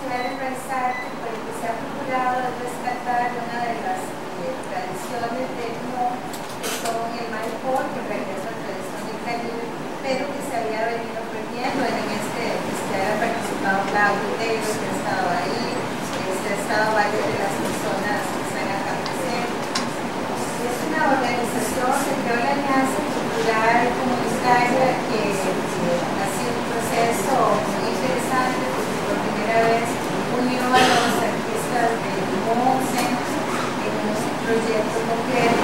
Ciudad de Paisaje, por el que se ha procurado rescatar una de las tradiciones del no, que son el maipó, que en realidad es una tradición del Caribe, pero que se había venido perdiendo. En este ha participado Claudio Negro, que ha estado ahí, ha estado varias de las personas que están acá presentes. Es una organización que creó la Alianza Cultural Comunitaria, que ha sido un proceso muy interesante, porque por primera vez unió a los artistas de Limón Centro en un proyecto concreto.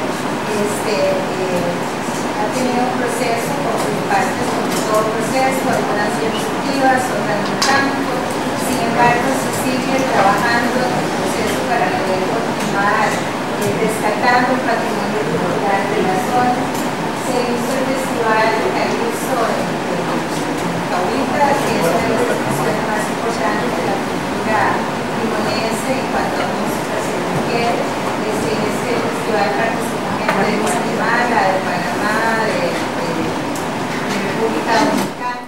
Ha tenido un proceso con partes, como todo proceso, algunas iniciativas, otras no tanto. Sin embargo, se sigue trabajando en el proceso para poder continuar rescatando el patrimonio cultural de la zona. Se hizo el festival Calypso en Cahuita, que es una de las expresiones más importantes de la cultura limonense en cuanto a música y mujer. En este festival participan gente de Guatemala, de Panamá, de República Dominicana.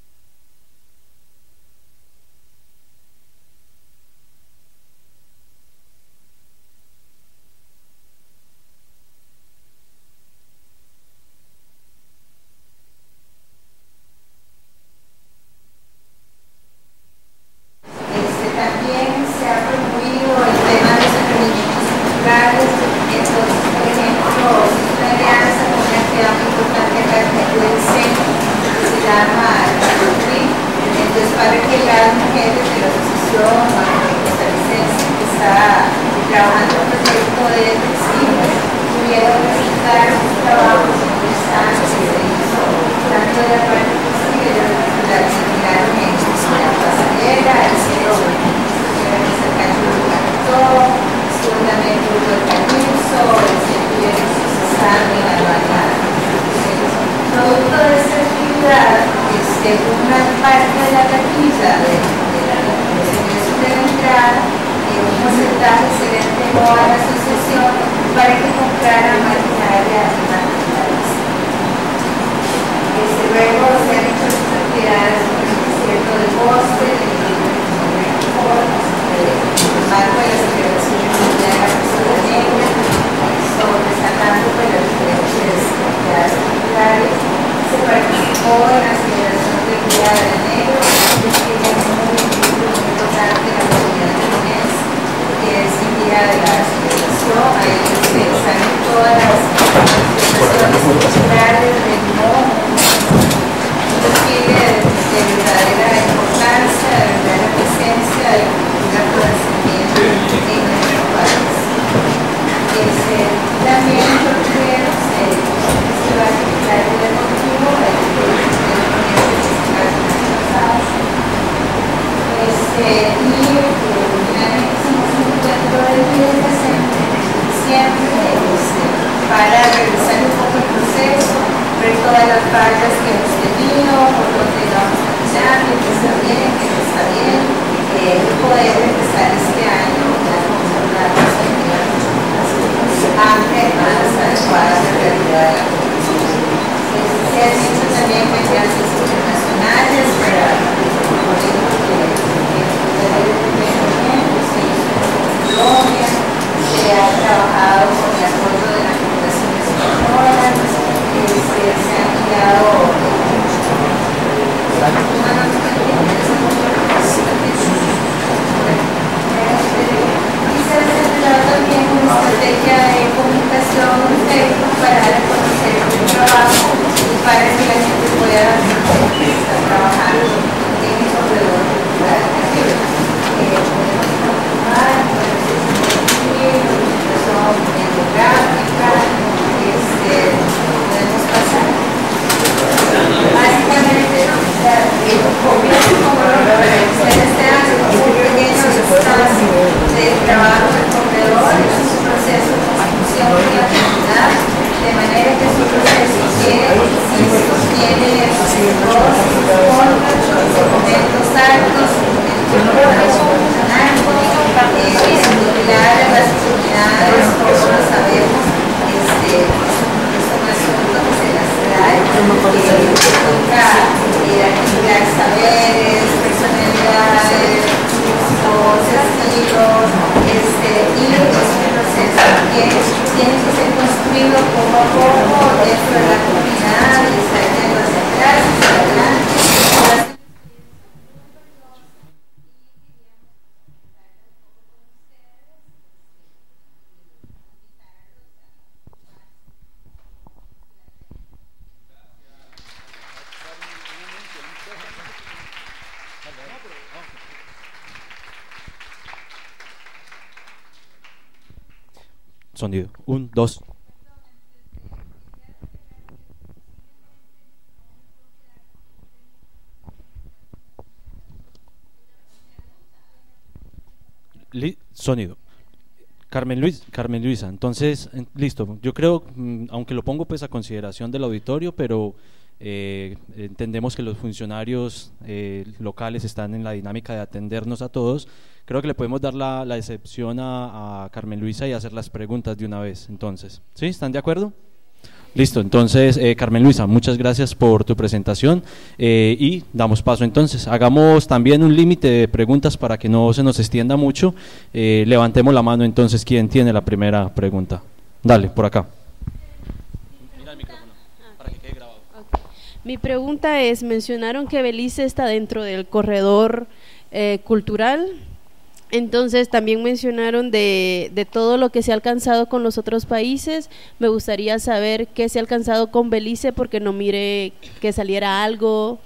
También se ha promovido el tema de los emprendimientos culturales. Entonces, por ejemplo, una alianza con una entidad muy importante acá en el centro, que se llama Rotary. Entonces, para que las mujeres de la asociación costarricense que está trabajando en un proyecto de textiles pudieron presentar un trabajo muy interesante que se hizo tanto de la parte textil, la terminaron en la pasarela, estuvo también el grupo de Calypso, se estuvieron procesando en la banda. Producto de esta actividad, una parte de la taquilla de la entrada, un porcentaje se le entregó a la asociación para que comprara maquinaria y materiales. Luego se han hecho otras actividades como el desierto del bosque, marco de la celebración de la persona negra, destacando las diferentes actividades culturales. Se participó en la celebración del Día del Negro, que es muy importante en la comunidad de Lunes, que es el día de la celebración. Ahí se salen todas las manifestaciones culturales del mundo, un desfile de verdadera importancia, de verdadera presencia de la cultura afrodescendiente en nuestro país. También incluyeron el Festival Literario Deportivo, el y finalmente hicimos un encuentro del 10 de diciembre para revisar un poco el proceso, ver todas las fallas que hemos tenido, por donde vamos a caminar, que está bien, que no está bien, y poder empezar este año con una perspectiva mucho más amplia y más adecuada a la realidad de la comunidad. Se han hecho también alianzas internacionales para Colombia, se ha trabajado con el apoyo de la Fundación Española, se han enviado y se ha desarrollado también una estrategia de comunicación en Facebook para dar a conocer el trabajo y para que la gente pueda estar trabajando sonido. 1, 2. Sonido. Carmen Luisa, entonces, listo. Yo creo, aunque lo pongo pues a consideración del auditorio, pero entendemos que los funcionarios locales están en la dinámica de atendernos a todos. Creo que le podemos dar la excepción a Carmen Luisa y hacer las preguntas de una vez. Entonces, ¿sí? ¿Están de acuerdo? Listo, entonces Carmen Luisa, muchas gracias por tu presentación y damos paso entonces. Hagamos también un límite de preguntas para que no se nos extienda mucho. Levantemos la mano entonces, ¿quién tiene la primera pregunta? Dale, por acá. Mira el micrófono, para que quede grabado. Okay. Mi pregunta es, mencionaron que Belice está dentro del corredor cultural. Entonces también mencionaron de todo lo que se ha alcanzado con los otros países. Me gustaría saber qué se ha alcanzado con Belice, porque no mire que saliera algo.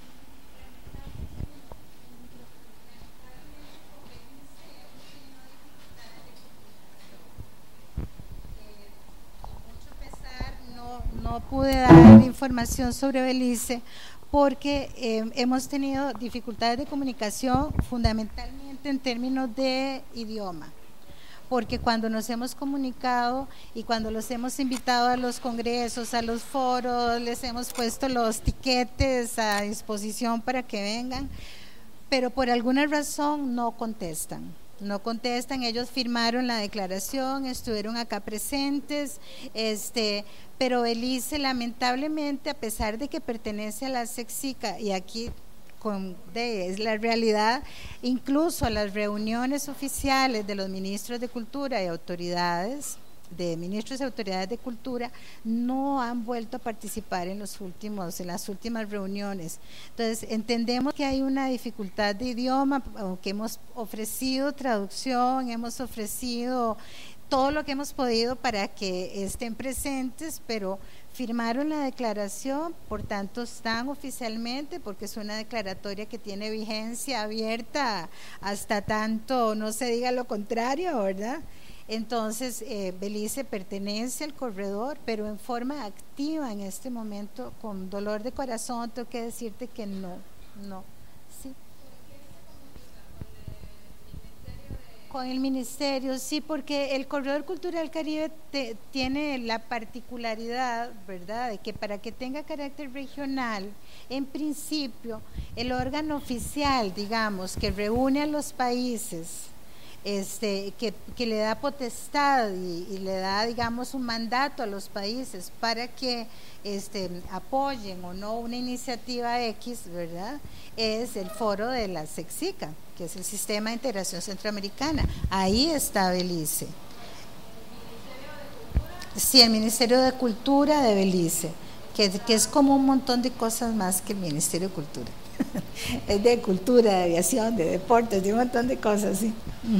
No pude dar información sobre Belice porque hemos tenido dificultades de comunicación fundamentalmente en términos de idioma, porque cuando nos hemos comunicado y cuando los hemos invitado a los congresos, a los foros, les hemos puesto los tiquetes a disposición para que vengan, pero por alguna razón no contestan. Ellos firmaron la declaración, estuvieron acá presentes, pero Belice lamentablemente, a pesar de que pertenece a la SECSICA, y aquí es la realidad, incluso a las reuniones oficiales de los ministros de Cultura y autoridades, de Cultura, no han vuelto a participar en las últimas reuniones. Entonces entendemos que hay una dificultad de idioma, aunque hemos ofrecido traducción, hemos ofrecido todo lo que hemos podido para que estén presentes, pero firmaron la declaración, por tanto están oficialmente, porque es una declaratoria que tiene vigencia abierta hasta tanto no se diga lo contrario, ¿verdad? Entonces Belice pertenece al corredor, pero en forma activa en este momento, con dolor de corazón tengo que decirte que no, sí. Con el ministerio, sí, porque el Corredor Cultural Caribe tiene la particularidad, ¿verdad?, de que para que tenga carácter regional, en principio, el órgano oficial, digamos, que reúne a los países, que le da potestad y le da, digamos, un mandato a los países para que apoyen o no una iniciativa X, ¿verdad?, es el foro de la SECSICA, que es el Sistema de Integración Centroamericana. Ahí está Belice. Sí, el Ministerio de Cultura de Belice, que es como un montón de cosas más que el Ministerio de Cultura. Es de cultura, de aviación, de deportes, de un montón de cosas, sí.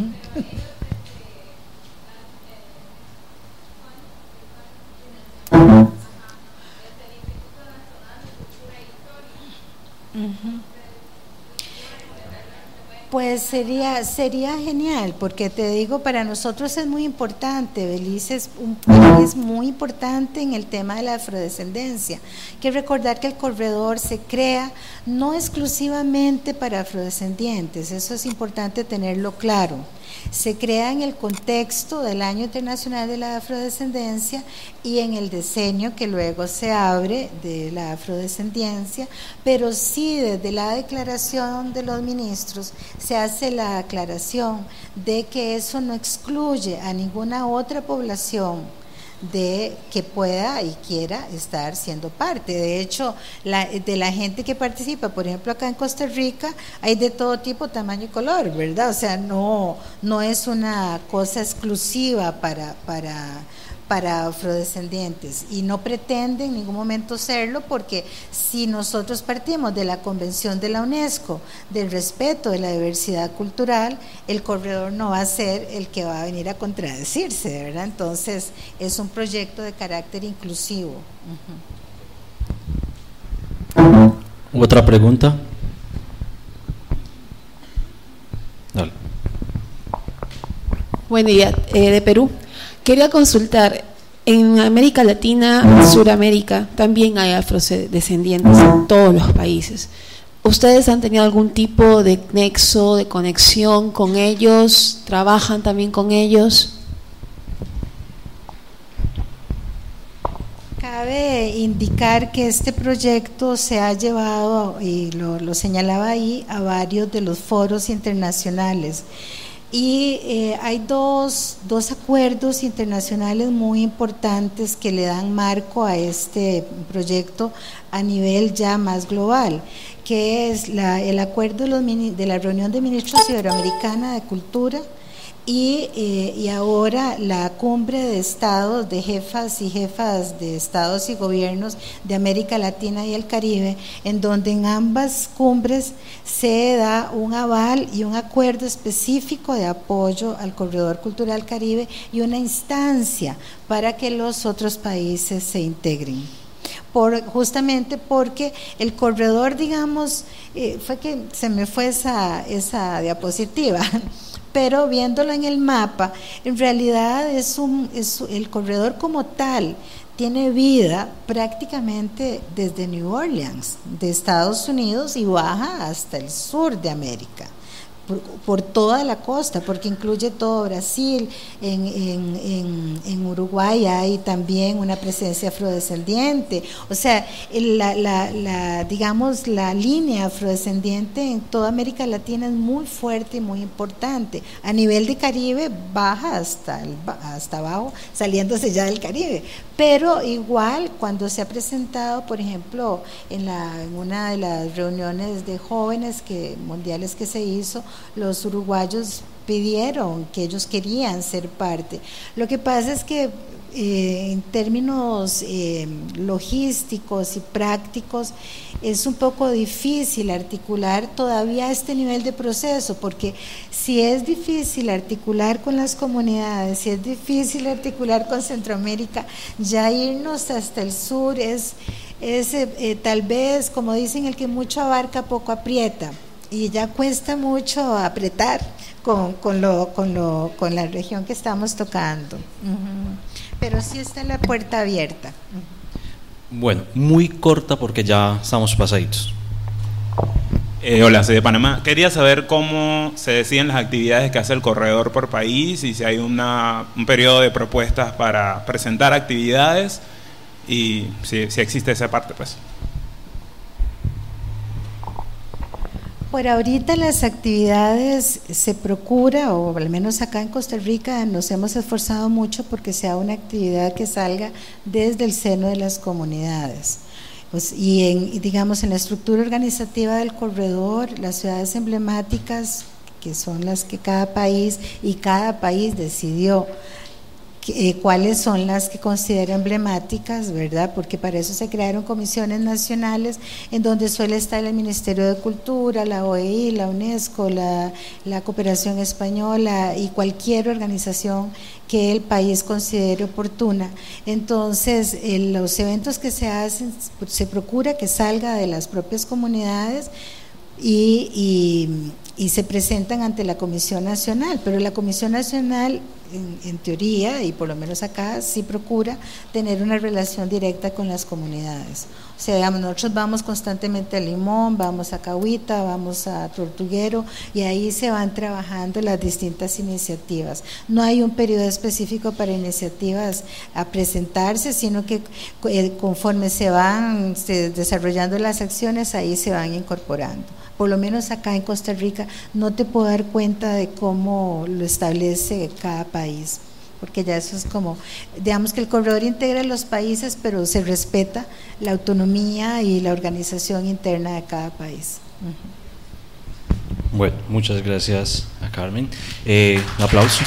Pues sería genial, porque te digo, para nosotros es muy importante. Belice es un país muy importante en el tema de la afrodescendencia. Hay que recordar que el corredor se crea no exclusivamente para afrodescendientes, eso es importante tenerlo claro. Se crea en el contexto del Año Internacional de la Afrodescendencia y en el decenio que luego se abre de la afrodescendencia, pero sí desde la declaración de los ministros se hace la aclaración de que eso no excluye a ninguna otra población de que pueda y quiera estar siendo parte. De hecho, de la gente que participa, por ejemplo acá en Costa Rica, hay de todo tipo, tamaño y color, ¿verdad? O sea, no es una cosa exclusiva para afrodescendientes, y no pretende en ningún momento serlo, porque si nosotros partimos de la Convención de la UNESCO del respeto de la diversidad cultural, el corredor no va a ser el que va a venir a contradecirse, ¿verdad? Entonces es un proyecto de carácter inclusivo. ¿Otra pregunta? Dale. Buen día, de Perú. Quería consultar, en América Latina, Suramérica, también hay afrodescendientes en todos los países. ¿Ustedes han tenido algún tipo de nexo, de conexión con ellos? ¿Trabajan también con ellos? Cabe indicar que este proyecto se ha llevado, y lo señalaba ahí, a varios de los foros internacionales. Y hay dos acuerdos internacionales muy importantes que le dan marco a este proyecto a nivel ya más global, que es el acuerdo de la reunión de ministros iberoamericana de cultura y ahora la cumbre de estados, de jefas y jefas de estados y gobiernos de América Latina y el Caribe, en donde en ambas cumbres se da un aval y un acuerdo específico de apoyo al Corredor Cultural Caribe y una instancia para que los otros países se integren. Justamente porque el corredor, digamos, fue que se me fue esa diapositiva, pero viéndolo en el mapa, en realidad el corredor como tal tiene vida prácticamente desde New Orleans, de Estados Unidos, y baja hasta el sur de América, por toda la costa, porque incluye todo Brasil. En Uruguay hay también una presencia afrodescendiente, o sea, digamos, la línea afrodescendiente en toda América Latina es muy fuerte y muy importante. A nivel de Caribe baja hasta abajo, saliéndose ya del Caribe, pero igual cuando se ha presentado, por ejemplo, en una de las reuniones de jóvenes mundiales que se hizo, los uruguayos pidieron que ellos querían ser parte. Lo que pasa es que en términos logísticos y prácticos es un poco difícil articular todavía este nivel de proceso, porque si es difícil articular con las comunidades, si es difícil articular con Centroamérica, ya irnos hasta el sur es tal vez, como dicen, el que mucho abarca poco aprieta, y ya cuesta mucho apretar con la región que estamos tocando. Pero sí está la puerta abierta. Bueno, muy corta porque ya estamos pasaditos. Hola, soy de Panamá. Quería saber cómo se deciden las actividades que hace el corredor por país, y si hay un periodo de propuestas para presentar actividades, y si existe esa parte, pues. Por ahorita las actividades se procura, o al menos acá en Costa Rica nos hemos esforzado mucho porque sea una actividad que salga desde el seno de las comunidades. Pues, digamos, en la estructura organizativa del corredor, las ciudades emblemáticas, que son las que cada país decidió cuáles son las que considera emblemáticas, ¿verdad? Porque para eso se crearon comisiones nacionales en donde suele estar el Ministerio de Cultura, la OEI, la UNESCO, la Cooperación Española y cualquier organización que el país considere oportuna. Entonces, los eventos que se hacen, se procura que salga de las propias comunidades y se presentan ante la Comisión Nacional, pero la Comisión Nacional en teoría, y por lo menos acá, sí procura tener una relación directa con las comunidades. O sea, digamos, nosotros vamos constantemente a Limón, vamos a Cahuita, vamos a Tortuguero, y ahí se van trabajando las distintas iniciativas. No hay un periodo específico para iniciativas a presentarse, sino que conforme se van desarrollando las acciones, ahí se van incorporando. Por lo menos acá en Costa Rica no te puedo dar cuenta de cómo lo establece cada país, porque ya eso es como, digamos que el corredor integra los países, pero se respeta la autonomía y la organización interna de cada país. Bueno, muchas gracias a Carmen. Un aplauso.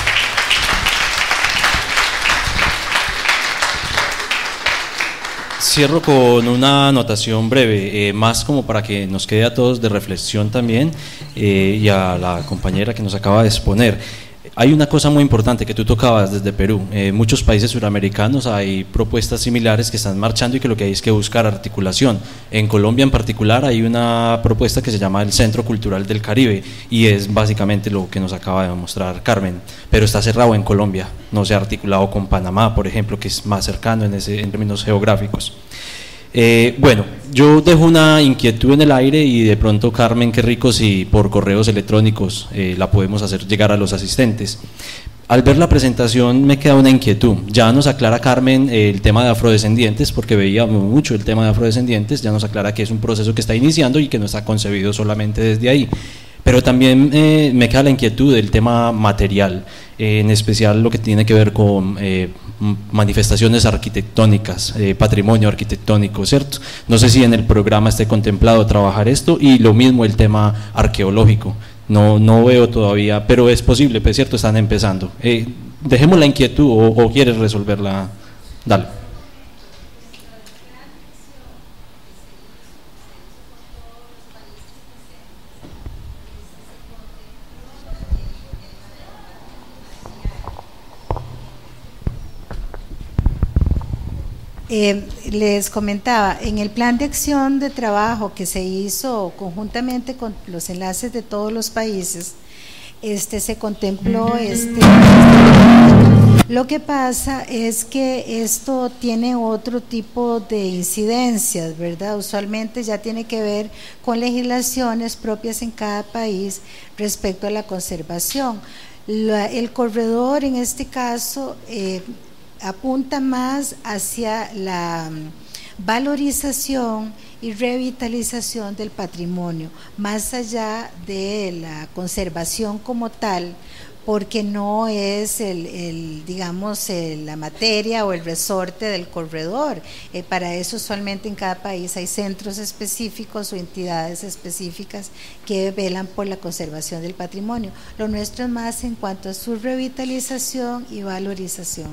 Cierro con una anotación breve, más como para que nos quede a todos de reflexión también, y a la compañera que nos acaba de exponer. Hay una cosa muy importante que tú tocabas desde Perú. En muchos países suramericanos hay propuestas similares que están marchando y que lo que hay es que buscar articulación. En Colombia en particular hay una propuesta que se llama el Centro Cultural del Caribe y es básicamente lo que nos acaba de mostrar Carmen, pero está cerrado en Colombia, no se ha articulado con Panamá, por ejemplo, que es más cercano en términos geográficos. Bueno, yo dejo una inquietud en el aire y de pronto, Carmen, qué rico si por correos electrónicos la podemos hacer llegar a los asistentes. Al ver la presentación me queda una inquietud. Ya nos aclara Carmen el tema de afrodescendientes, porque veía mucho el tema de afrodescendientes, ya nos aclara que es un proceso que está iniciando y que no está concebido solamente desde ahí. Pero también me queda la inquietud del tema material, en especial lo que tiene que ver con manifestaciones arquitectónicas, patrimonio arquitectónico, ¿cierto? No sé si en el programa esté contemplado trabajar esto, y lo mismo el tema arqueológico. No veo todavía, pero es posible, pues, ¿cierto? Están empezando. Dejemos la inquietud o quieres resolverla. Dale. Les comentaba, en el plan de acción de trabajo que se hizo conjuntamente con los enlaces de todos los países, se contempló Lo que pasa es que esto tiene otro tipo de incidencias, ¿verdad? Usualmente ya tiene que ver con legislaciones propias en cada país respecto a la conservación. El corredor en este caso apunta más hacia la valorización y revitalización del patrimonio, más allá de la conservación como tal, porque no es digamos, la materia o el resorte del corredor. Para eso usualmente en cada país hay centros específicos o entidades específicas que velan por la conservación del patrimonio. Lo nuestro es más en cuanto a su revitalización y valorización.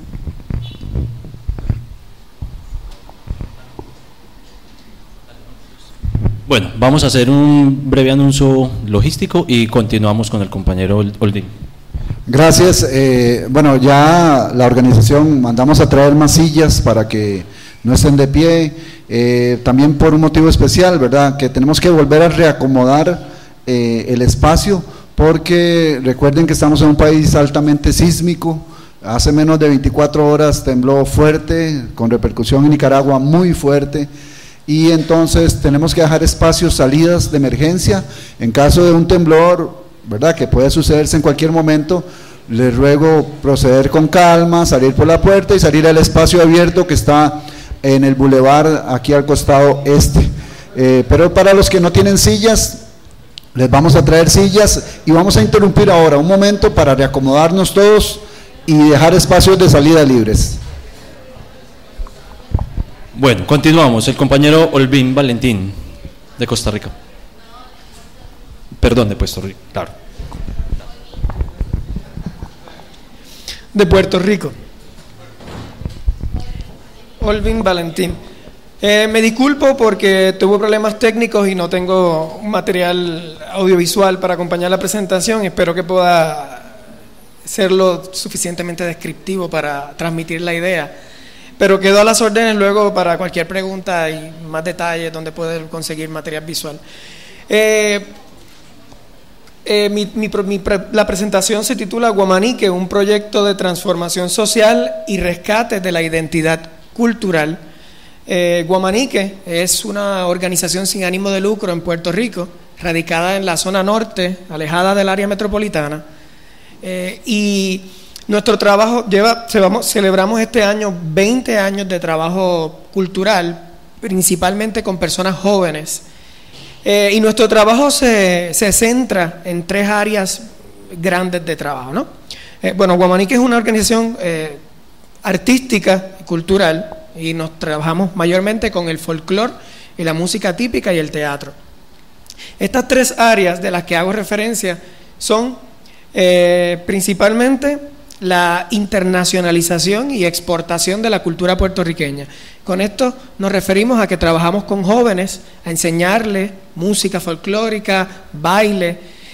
Bueno, vamos a hacer un breve anuncio logístico y continuamos con el compañero Olvin. Gracias. Bueno, ya la organización mandamos a traer más sillas para que no estén de pie, también por un motivo especial, ¿verdad? Que tenemos que volver a reacomodar el espacio, porque recuerden que estamos en un país altamente sísmico. Hace menos de 24 horas tembló fuerte, con repercusión en Nicaragua muy fuerte, y entonces tenemos que dejar espacios, salidas de emergencia en caso de un temblor, ¿verdad?, que puede sucederse en cualquier momento. Les ruego proceder con calma, salir por la puerta y salir al espacio abierto que está en el bulevar aquí al costado este. Pero para los que no tienen sillas, les vamos a traer sillas y vamos a interrumpir ahora un momento para reacomodarnos todos y dejar espacios de salida libres. Bueno, continuamos. El compañero Olvin Valentín, de Costa Rica. Perdón, de Puerto Rico, claro. De Puerto Rico. Olvin Valentín. Me disculpo porque tuve problemas técnicos y no tengo material audiovisual para acompañar la presentación. Espero que pueda ser lo suficientemente descriptivo para transmitir la idea. Pero quedo a las órdenes luego para cualquier pregunta y más detalles donde poder conseguir material visual. La presentación se titula Guamanique, un proyecto de transformación social y rescate de la identidad cultural. Guamanique es una organización sin ánimo de lucro en Puerto Rico, radicada en la zona norte, alejada del área metropolitana, y nuestro trabajo celebramos este año 20 años de trabajo cultural, principalmente con personas jóvenes. Y nuestro trabajo se centra en 3 áreas grandes de trabajo, ¿no? Bueno, Guamanique es una organización artística y cultural, y nos trabajamos mayormente con el folclore y la música típica y el teatro. Estas 3 áreas de las que hago referencia son principalmente la internacionalización y exportación de la cultura puertorriqueña. Con esto nos referimos a que trabajamos con jóvenes a enseñarles música folclórica, baile,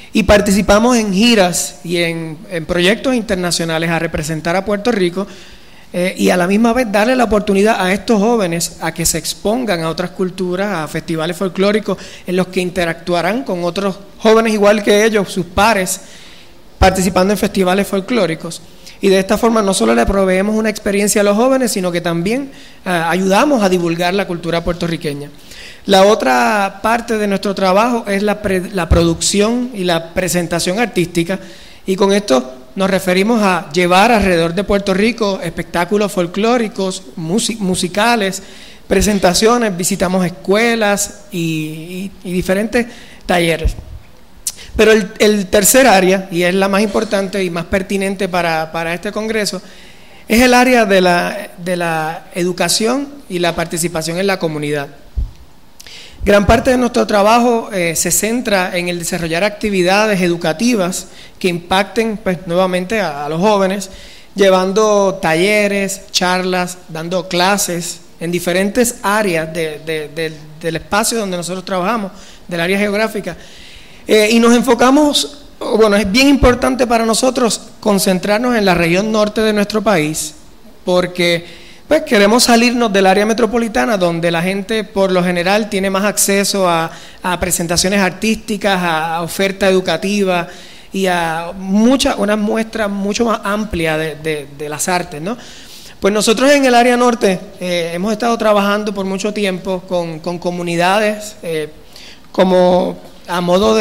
y participamos en giras y en proyectos internacionales a representar a Puerto Rico, y a la misma vez darle la oportunidad a estos jóvenes a que se expongan a otras culturas, a festivales folclóricos en los que interactuarán con otros jóvenes igual que ellos, sus pares, participando en festivales folclóricos. Y de esta forma no solo le proveemos una experiencia a los jóvenes, sino que también ayudamos a divulgar la cultura puertorriqueña. La otra parte de nuestro trabajo es la producción y la presentación artística, y con esto nos referimos a llevar alrededor de Puerto Rico espectáculos folclóricos, musicales, presentaciones, visitamos escuelas y diferentes talleres. Pero el tercer área, y es la más importante y más pertinente para este congreso, es el área de la educación y la participación en la comunidad. Gran parte de nuestro trabajo se centra en el desarrollar actividades educativas que impacten, pues, nuevamente a los jóvenes, llevando talleres, charlas, dando clases en diferentes áreas del espacio donde nosotros trabajamos, del área geográfica. Y nos enfocamos, bueno, es bien importante para nosotros concentrarnos en la región norte de nuestro país, porque pues queremos salirnos del área metropolitana, donde la gente por lo general tiene más acceso a presentaciones artísticas, a oferta educativa y a una muestra mucho más amplia de las artes, ¿no? Pues nosotros en el área norte hemos estado trabajando por mucho tiempo con comunidades, como a modo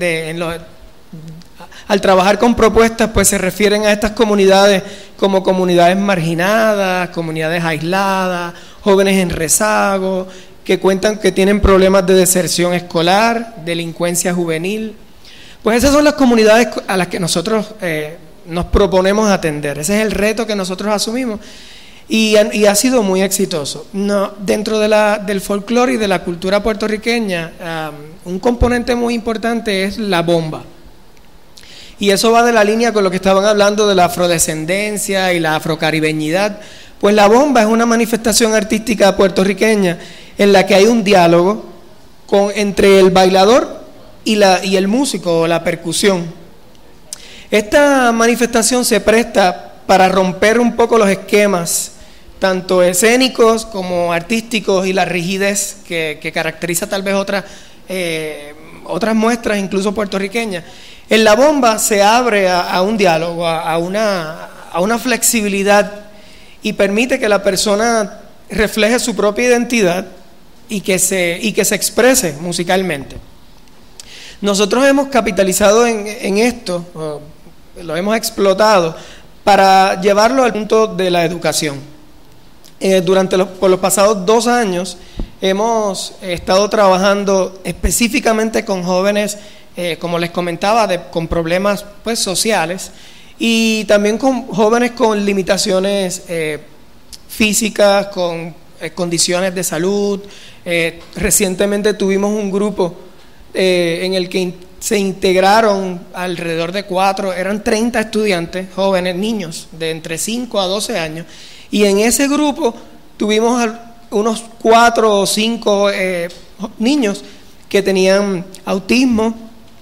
al trabajar con propuestas, pues se refieren a estas comunidades como comunidades marginadas, comunidades aisladas, jóvenes en rezago, que tienen problemas de deserción escolar, delincuencia juvenil. Pues esas son las comunidades a las que nosotros nos proponemos atender. Ese es el reto que nosotros asumimos y ha sido muy exitoso. Dentro del folclore y de la cultura puertorriqueña, un componente muy importante es la bomba. Y eso va de la línea con lo que estaban hablando de la afrodescendencia y la afrocaribeñidad. Pues la bomba es una manifestación artística puertorriqueña en la que hay un diálogo entre el bailador y el músico o la percusión. Esta manifestación se presta para romper un poco los esquemas, tanto escénicos como artísticos, y la rigidez que caracteriza tal vez otras muestras, incluso puertorriqueñas. En la bomba se abre a un diálogo, a una flexibilidad, y permite que la persona refleje su propia identidad y que se exprese musicalmente. Nosotros hemos capitalizado en esto, lo hemos explotado para llevarlo al punto de la educación. Por los pasados 2 años hemos estado trabajando específicamente con jóvenes, como les comentaba, con problemas, pues, sociales, y también con jóvenes con limitaciones físicas, con condiciones de salud. Recientemente tuvimos un grupo en el que se integraron alrededor de 30 estudiantes, jóvenes, niños de entre 5 a 12 años, y en ese grupo tuvimos unos 4 o 5 niños que tenían autismo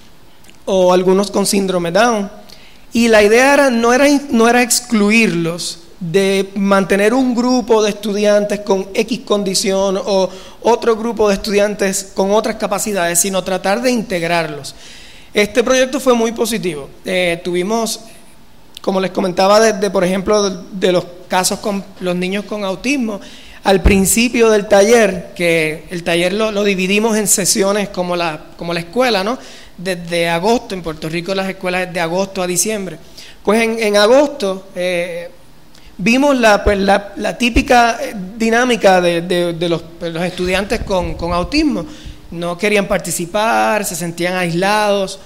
o algunos con síndrome Down, y la idea no era excluirlos de mantener un grupo de estudiantes con X condición o otro grupo de estudiantes con otras capacidades, sino tratar de integrarlos. Este proyecto fue muy positivo. Tuvimos, como les comentaba, por ejemplo, de los casos con los niños con autismo, al principio del taller, que el taller lo dividimos en sesiones como la escuela, ¿no? Desde agosto, en Puerto Rico las escuelas es de agosto a diciembre. Pues en agosto vimos la típica dinámica de los estudiantes con autismo. No querían participar, se sentían aislados.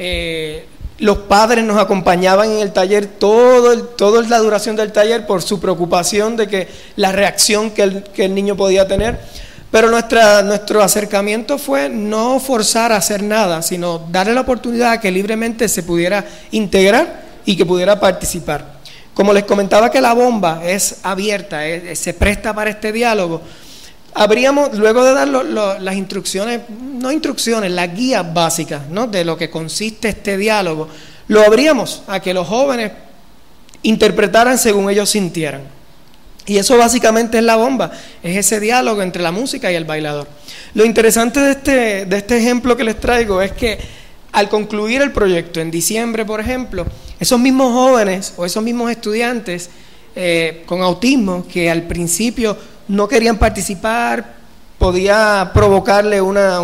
Los padres nos acompañaban en el taller toda la duración del taller por su preocupación de que la reacción que el niño podía tener. Pero nuestro acercamiento fue no forzar a hacer nada, sino darle la oportunidad a que libremente se pudiera integrar y que pudiera participar. Como les comentaba que la bomba es abierta, se presta para este diálogo, luego de dar las instrucciones no instrucciones, las guías básicas, ¿no?, de lo que consiste este diálogo, lo abríamos a que los jóvenes interpretaran según ellos sintieran. Y eso básicamente es la bomba, es ese diálogo entre la música y el bailador. Lo interesante de este ejemplo que les traigo es que al concluir el proyecto en diciembre, por ejemplo, esos mismos jóvenes o esos mismos estudiantes con autismo que al principio no querían participar, podía provocarle una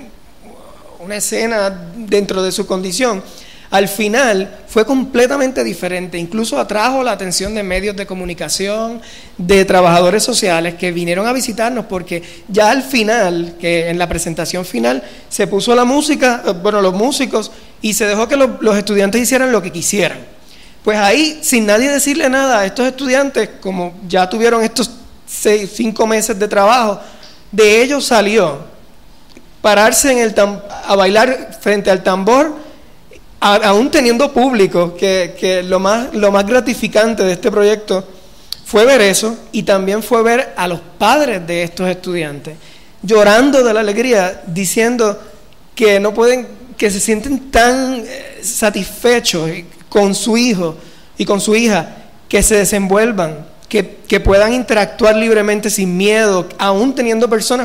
escena dentro de su condición, al final fue completamente diferente, incluso atrajo la atención de medios de comunicación, de trabajadores sociales que vinieron a visitarnos, porque ya al final, que en la presentación final, se puso la música, bueno, los músicos, y se dejó que los estudiantes hicieran lo que quisieran. Pues ahí, sin nadie decirle nada a estos estudiantes, como ya tuvieron estos 5 meses de trabajo, de ellos salió pararse a bailar frente al tambor, aún teniendo público, que lo más gratificante de este proyecto fue ver eso, y también fue ver a los padres de estos estudiantes llorando de la alegría, diciendo que no pueden, que se sienten tan satisfechos con su hijo y con su hija, que se desenvuelvan, que puedan interactuar libremente sin miedo, aún teniendo personas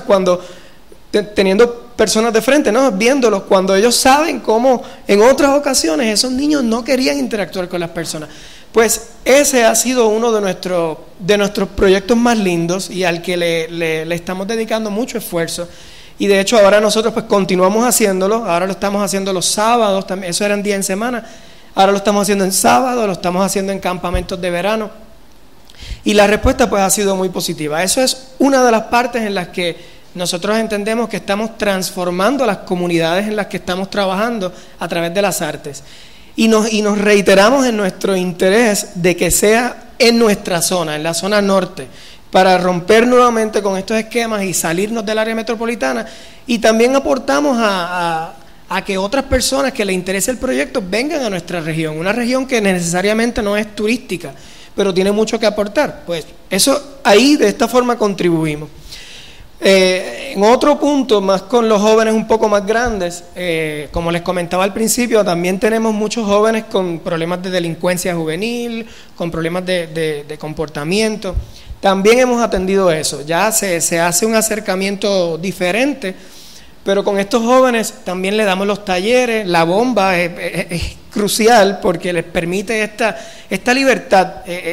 de frente, ¿no?, viéndolos, cuando ellos saben cómo en otras ocasiones esos niños no querían interactuar con las personas. Pues ese ha sido uno de nuestros proyectos más lindos y al que le estamos dedicando mucho esfuerzo. Y de hecho ahora nosotros pues continuamos haciéndolo, ahora lo estamos haciendo los sábados, también, eso eran días en semana, ahora lo estamos haciendo en sábado, lo estamos haciendo en campamentos de verano. Y la respuesta pues ha sido muy positiva. Eso es una de las partes en las que nosotros entendemos que estamos transformando las comunidades en las que estamos trabajando a través de las artes. Y nos reiteramos en nuestro interés de que sea en nuestra zona, en la zona norte, para romper nuevamente con estos esquemas y salirnos del área metropolitana. Y también aportamos a que otras personas que les interese el proyecto vengan a nuestra región, una región que necesariamente no es turística, pero tiene mucho que aportar. Pues eso, ahí de esta forma contribuimos. En otro punto, más con los jóvenes un poco más grandes, como les comentaba al principio, también tenemos muchos jóvenes con problemas de delincuencia juvenil, con problemas de comportamiento. También hemos atendido eso, ya se hace un acercamiento diferente, pero con estos jóvenes también le damos los talleres. La bomba es crucial porque les permite esta libertad,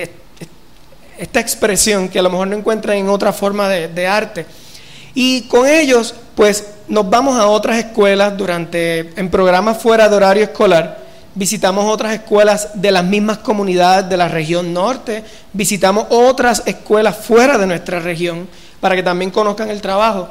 esta expresión que a lo mejor no encuentran en otra forma de arte. Y con ellos, pues, nos vamos a otras escuelas en programas fuera de horario escolar. Visitamos otras escuelas de las mismas comunidades de la región norte, visitamos otras escuelas fuera de nuestra región para que también conozcan el trabajo.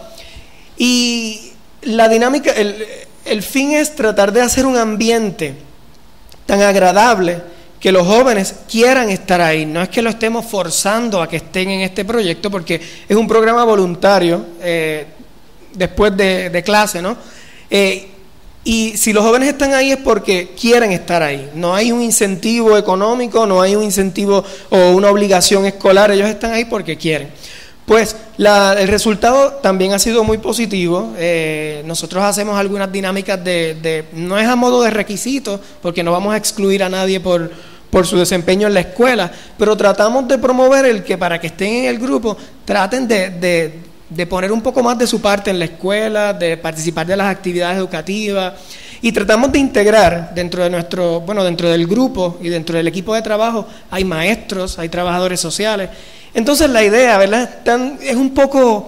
Y la dinámica, el fin es tratar de hacer un ambiente tan agradable que los jóvenes quieran estar ahí. No es que lo estemos forzando a que estén en este proyecto, porque es un programa voluntario después de clase, ¿no? Y si los jóvenes están ahí es porque quieren estar ahí. No hay un incentivo económico, no hay un incentivo o una obligación escolar. Ellos están ahí porque quieren. Pues el resultado también ha sido muy positivo. Nosotros hacemos algunas dinámicas no es a modo de requisito, porque no vamos a excluir a nadie por su desempeño en la escuela, pero tratamos de promover el que para que estén en el grupo traten de poner un poco más de su parte en la escuela, de participar de las actividades educativas, y tratamos de integrar dentro del grupo y dentro del equipo de trabajo hay maestros, hay trabajadores sociales. Entonces la idea, ¿verdad?, es un poco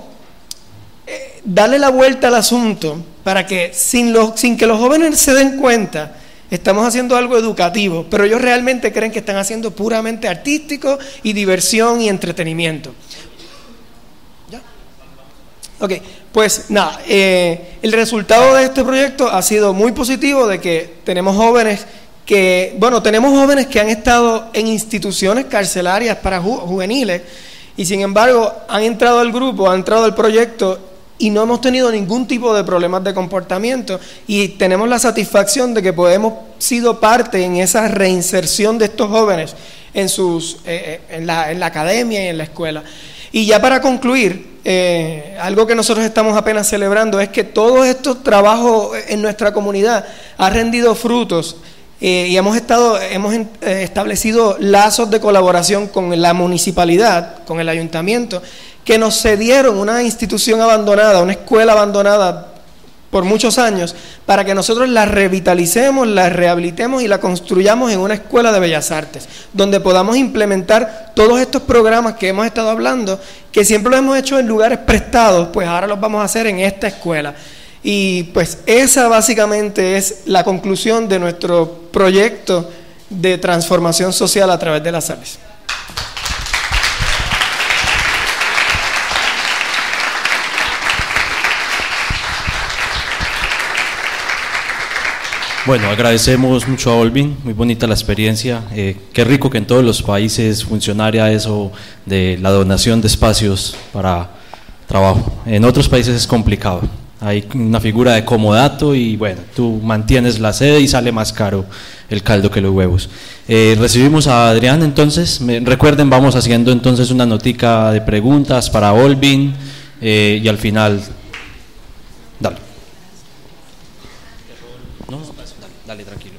darle la vuelta al asunto para que sin que los jóvenes se den cuenta, estamos haciendo algo educativo, pero ellos realmente creen que están haciendo puramente artístico y diversión y entretenimiento. ¿Ya? Ok, pues nada, el resultado de este proyecto ha sido muy positivo, de que tenemos jóvenes que han estado en instituciones carcelarias para juveniles y sin embargo han entrado al grupo, han entrado al proyecto y no hemos tenido ningún tipo de problemas de comportamiento, y tenemos la satisfacción de que hemos sido parte en esa reinserción de estos jóvenes en la academia y en la escuela. Y ya para concluir, algo que nosotros estamos apenas celebrando es que todos estos trabajos en nuestra comunidad han rendido frutos y hemos establecido lazos de colaboración con la municipalidad, con el ayuntamiento, que nos cedieron una institución abandonada, una escuela abandonada por muchos años, para que nosotros la revitalicemos, la rehabilitemos y la construyamos en una escuela de bellas artes, donde podamos implementar todos estos programas que hemos estado hablando, que siempre lo hemos hecho en lugares prestados, pues ahora los vamos a hacer en esta escuela. Y pues esa básicamente es la conclusión de nuestro proyecto de transformación social a través de las artes. Bueno, agradecemos mucho a Olvin, muy bonita la experiencia. Qué rico que en todos los países funcionara eso de la donación de espacios para trabajo. En otros países es complicado. Hay una figura de comodato y bueno, tú mantienes la sede y sale más caro el caldo que los huevos. Recibimos a Adrián, entonces, recuerden, vamos haciendo entonces una notica de preguntas para Olvin y al final, dale. No, dale, tranquilo.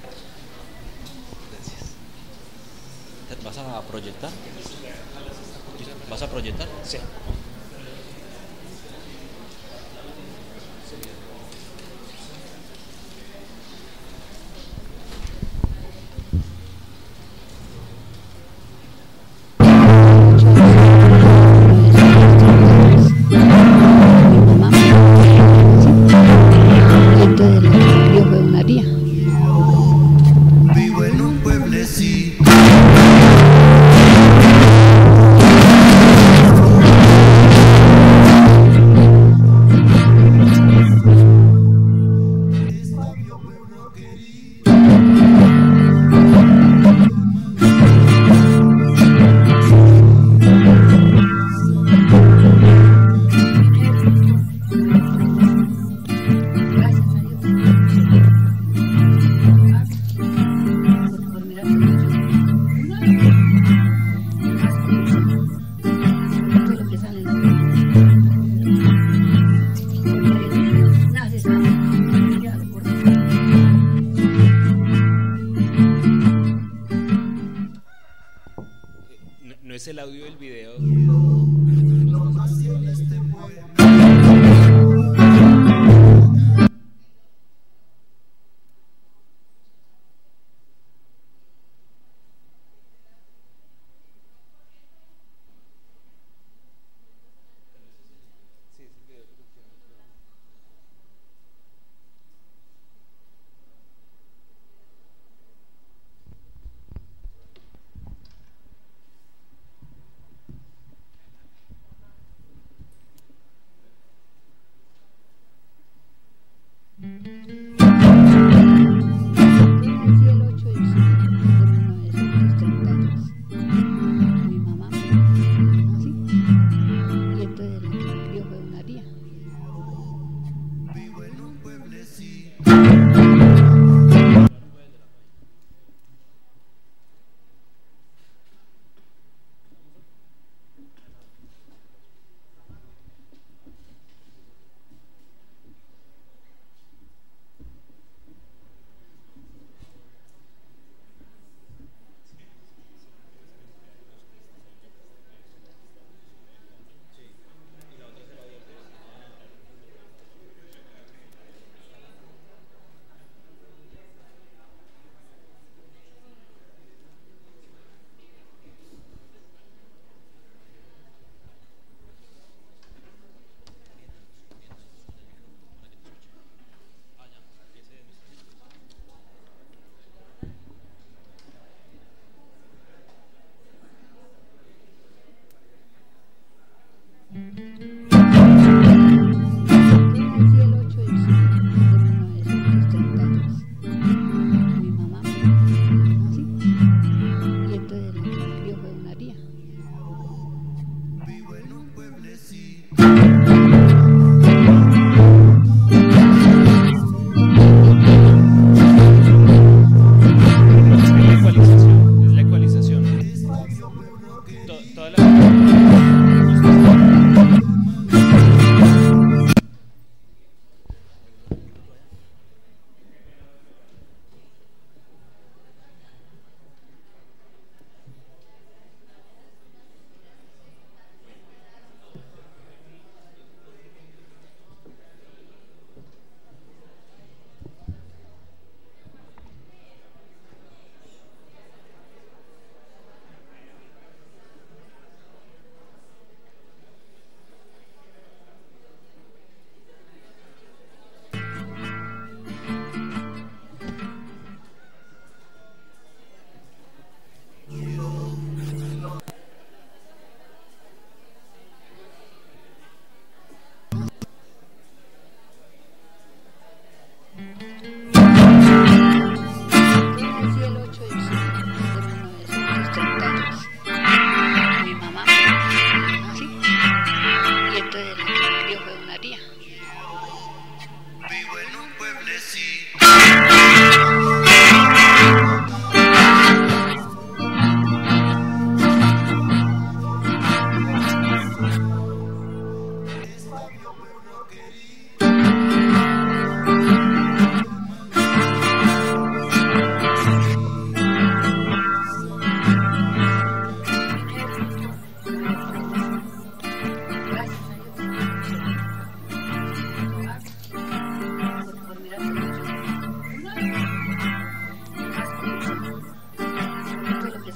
Gracias. ¿Vas a proyectar? ¿Vas a proyectar? Sí. Vivo en un pueblecito. No es el audio del video.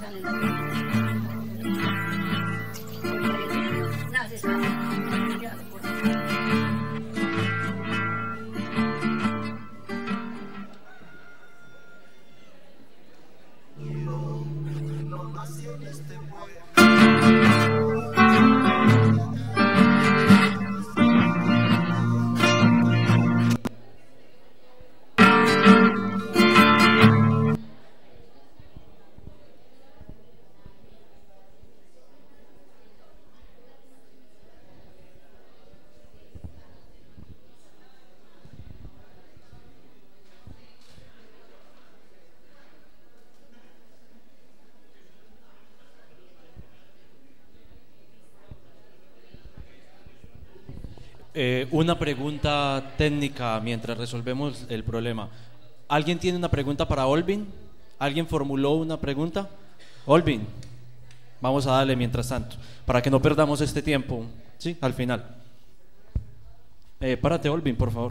Una pregunta técnica mientras resolvemos el problema. ¿Alguien tiene una pregunta para Olvin? ¿Alguien formuló una pregunta? Olvin, vamos a darle mientras tanto, para que no perdamos este tiempo, ¿sí? Al final. Párate, Olvin, por favor.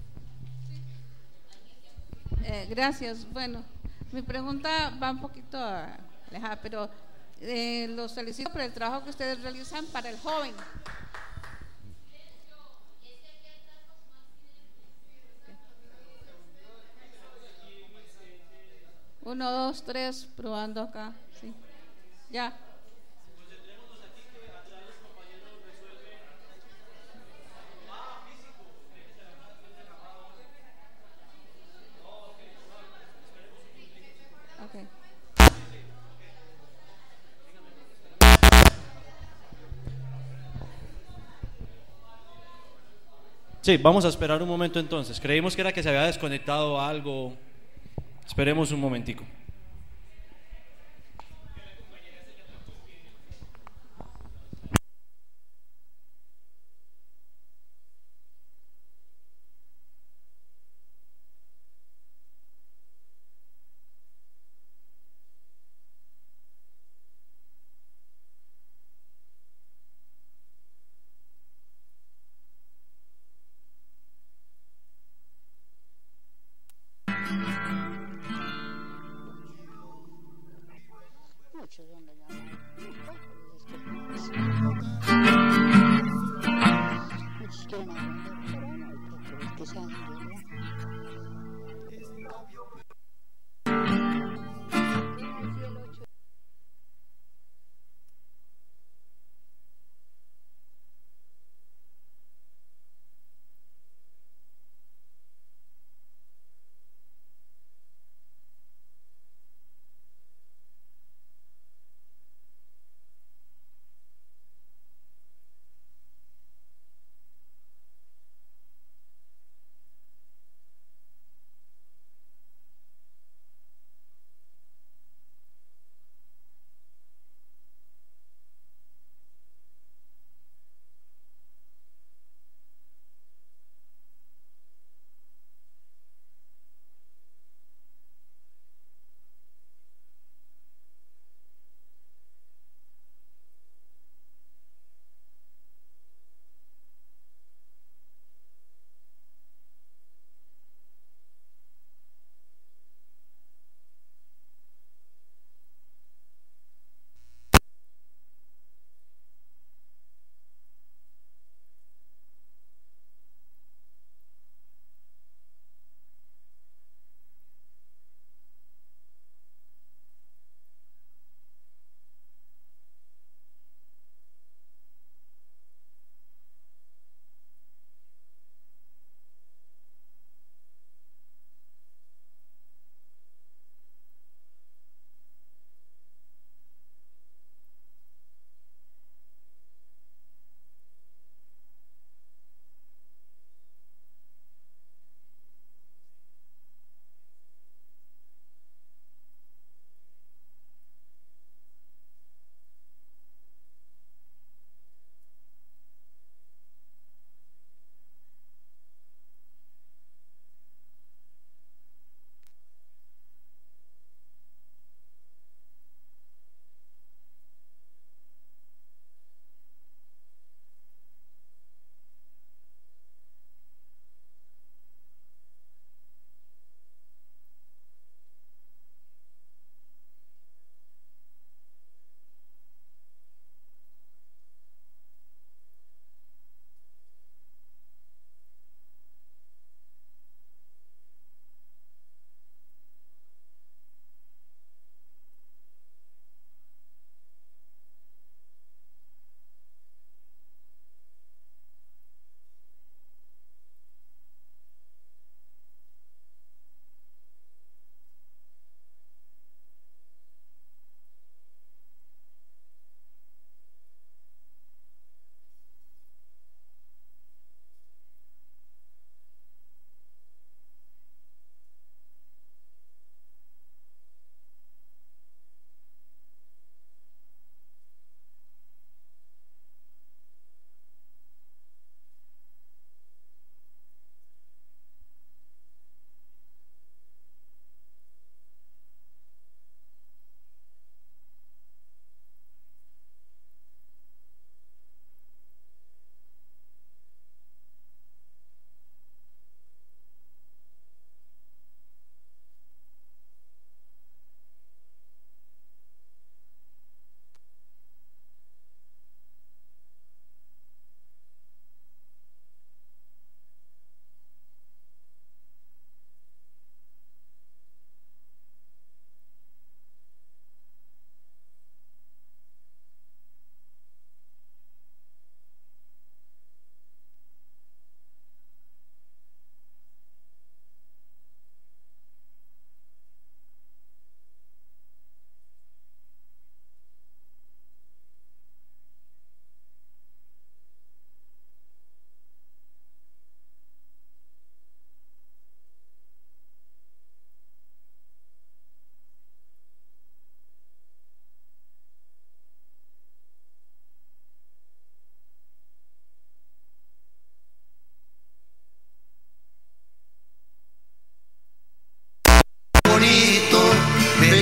Gracias. Bueno, mi pregunta va un poquito alejada, pero los felicito por el trabajo que ustedes realizan para el joven. Uno, dos, tres, probando acá. Sí. Ya. Okay. Sí, vamos a esperar un momento entonces. Creímos que era que se había desconectado algo. Esperemos un momentico.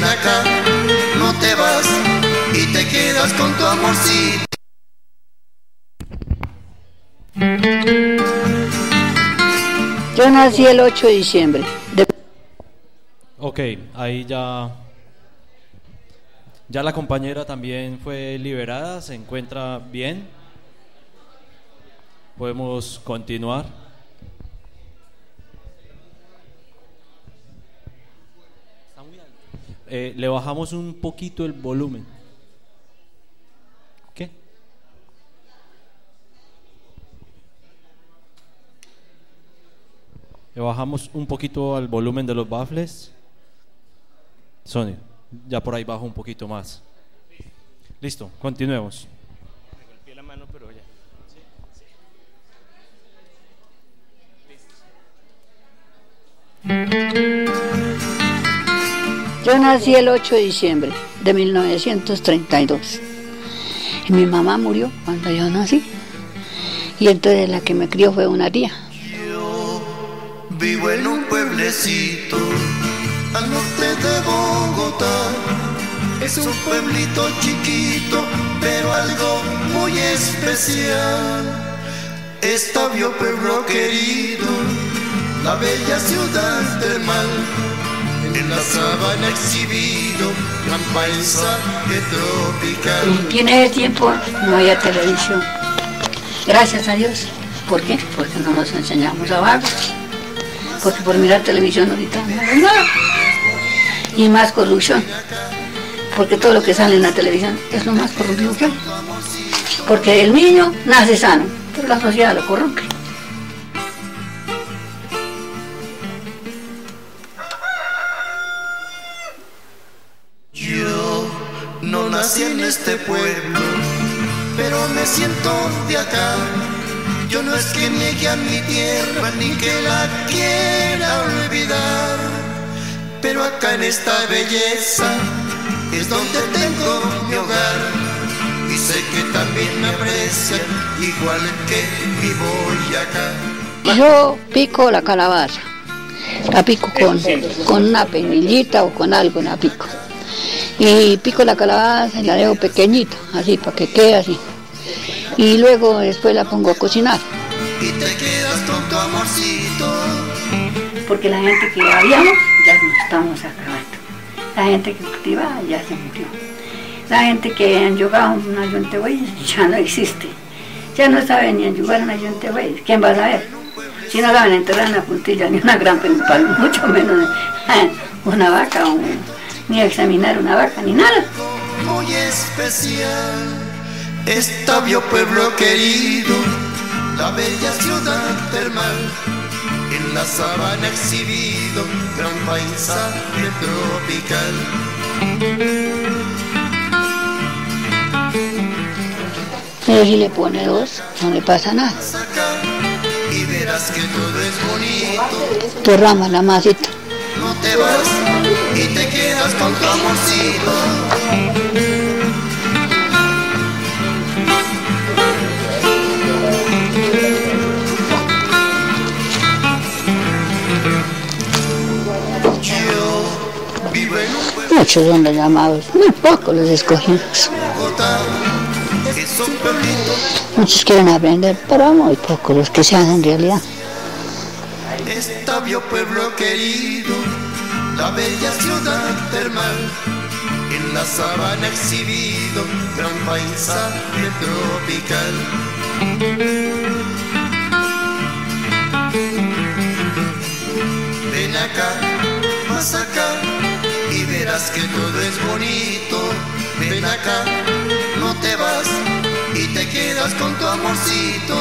acá, no te vas y te quedas con tu amorcito. Yo nací el 8 de diciembre. Ok, ahí ya la compañera también fue liberada, se encuentra bien. Podemos continuar. Le bajamos un poquito el volumen. ¿Qué? Le bajamos un poquito al volumen de los baffles. Sonido. Ya por ahí bajo un poquito más. Listo, continuemos. Me golpeé la mano, pero ya. Yo nací el 8 de diciembre de 1932. Y mi mamá murió cuando yo nací. Y entonces la que me crió fue una tía. Yo vivo en un pueblecito al norte de Bogotá. Es un pueblito chiquito, pero algo muy especial. Estabio pueblo querido, la bella ciudad del mar. En la sabana exhibido, gran paisaje tropical. Tiene tiempo, no había televisión. Gracias a Dios. ¿Por qué? Porque no nos enseñamos a vagos. Porque por mirar televisión ahorita no hay nada. Y más corrupción. Porque todo lo que sale en la televisión es lo más corrompido que hay. Porque el niño nace sano, pero la sociedad lo corrompe. Yo no nací en este pueblo, pero me siento de acá. Yo no es que niegue a mi tierra ni que la quiera olvidar, pero acá en esta belleza es donde tengo mi hogar. Y sé que también me aprecian igual que mi Boyacá. Yo pico la calabaza, la pico con una penillita o con algo, la pico. Y pico la calabaza y la dejo pequeñita, así, para que quede así. Y luego después la pongo a cocinar. Y te quedas con tu amorcito. Porque la gente que habíamos, ya nos estamos acabando. La gente que cultivaba ya se murió. La gente que enyugaba una yunta de bueyes ya no existe. Ya no saben ni enyugar una yunta de bueyes. ¿Quién va a saber? Si no saben enterrar una puntilla ni una gran palo, mucho menos una vaca ni examinar una vaca ni nada. Muy especial, Estabio pueblo querido, la bella ciudad termal. En la sabana exhibido, gran paisaje tropical. Pero si le pone dos, no le pasa nada. Y verás que todo es bonito. Torrama la masita. No te vas y te quedas con tu amorcito. Yo vivo en un pueblo. Muchos son los llamados, muy pocos los escogidos. Es un pueblito. Muchos quieren aprender, pero muy pocos los que se hacen en realidad. Estabio pueblo querido, la bella ciudad termal. En la sabana exhibido, gran paisaje tropical. Ven acá, más acá, y verás que todo es bonito. Ven acá, no te vas y te quedas con tu amorcito.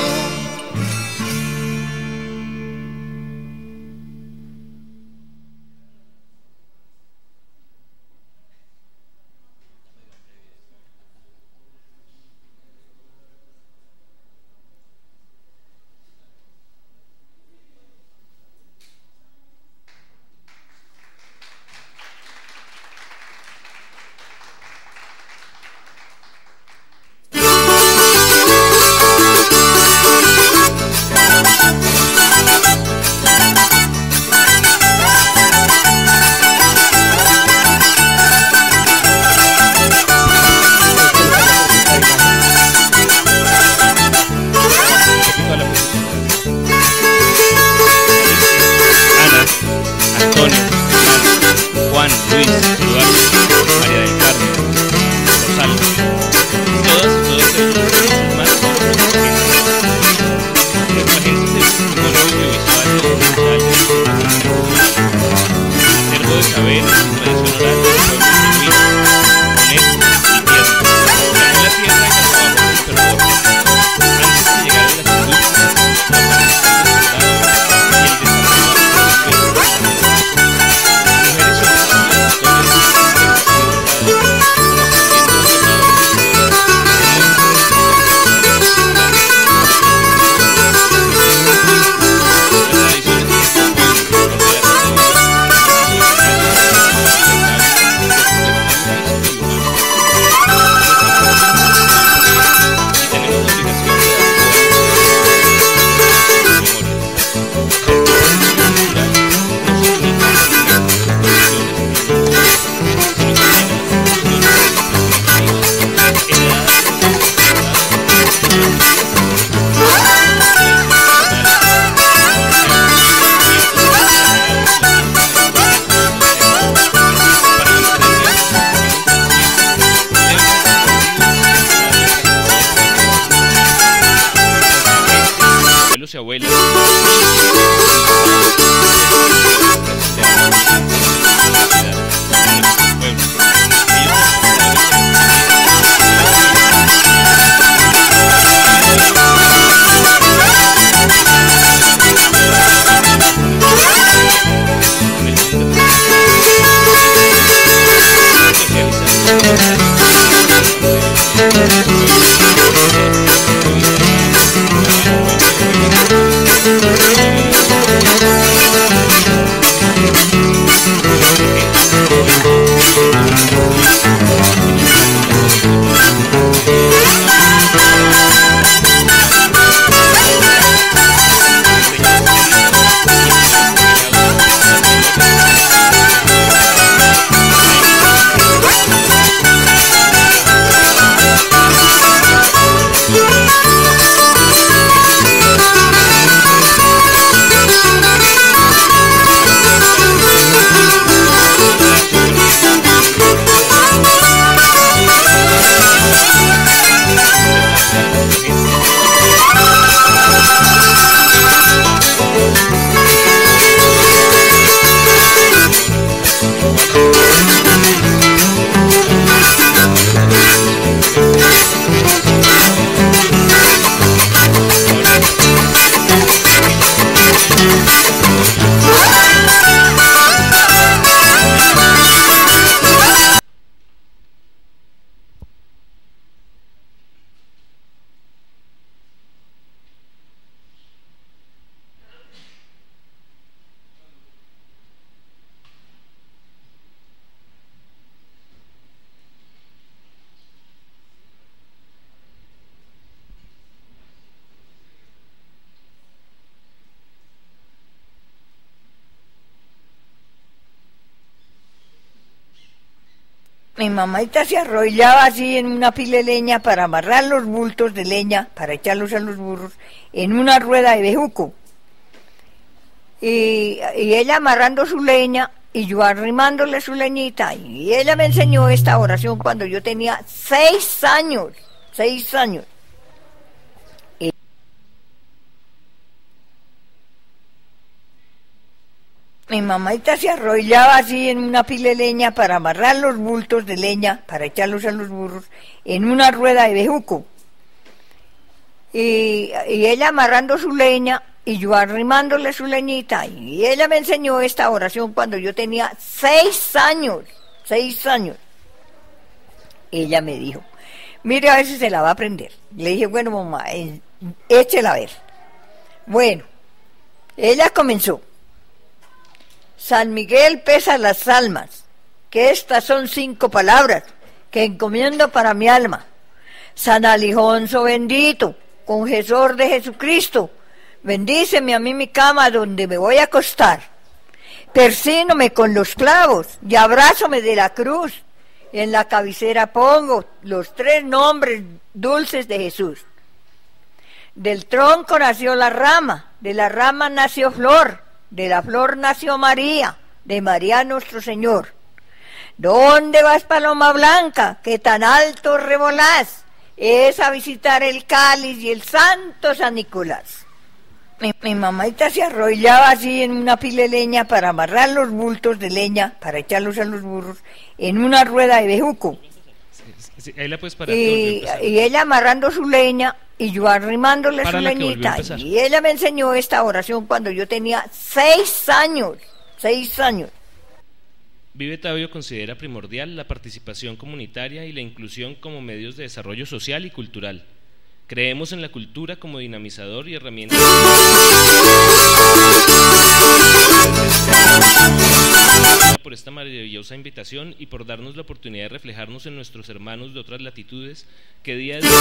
Mi mamita se arrollaba así en una pila de leña para amarrar los bultos de leña, para echarlos a los burros, en una rueda de bejuco. Y ella amarrando su leña y yo arrimándole su leñita. Y ella me enseñó esta oración cuando yo tenía 6 años. 6 años. Mi mamita se arrollaba así en una pila de leña para amarrar los bultos de leña, para echarlos a los burros, en una rueda de bejuco. Y ella amarrando su leña y yo arrimándole su leñita. Y ella me enseñó esta oración cuando yo tenía 6 años. 6 años. Ella me dijo, mire, a ver si se la va a aprender. Le dije, bueno, mamá, échela a ver. Bueno, ella comenzó. San Miguel pesa las almas, que estas son 5 palabras que encomiendo para mi alma. San Alijonso bendito, confesor de Jesucristo, bendíceme a mí mi cama donde me voy a acostar. Persínome con los clavos y abrázome de la cruz. En la cabecera pongo los 3 nombres dulces de Jesús. Del tronco nació la rama, de la rama nació flor, de la flor nació María, de María nuestro Señor. ¿Dónde vas, paloma blanca, que tan alto revolás? Es a visitar el cáliz y el santo San Nicolás. Mi mamita se arrollaba así en una pila de leña para amarrar los bultos de leña, para echarlos a los burros, en una rueda de bejuco. Sí, ahí la puedes parar, y ella amarrando su leña y yo arrimándole su leñita. Y ella me enseñó esta oración cuando yo tenía 6 años. 6 años. Vive Tabio considera primordial la participación comunitaria y la inclusión como medios de desarrollo social y cultural. Creemos en la cultura como dinamizador y herramienta por esta maravillosa invitación y por darnos la oportunidad de reflejarnos en nuestros hermanos de otras latitudes que día a día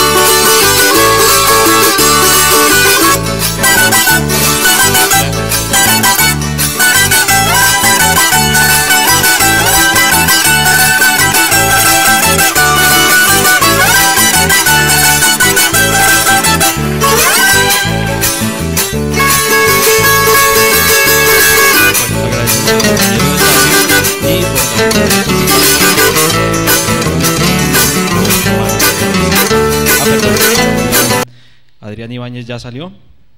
Adrián Ibáñez ya salió.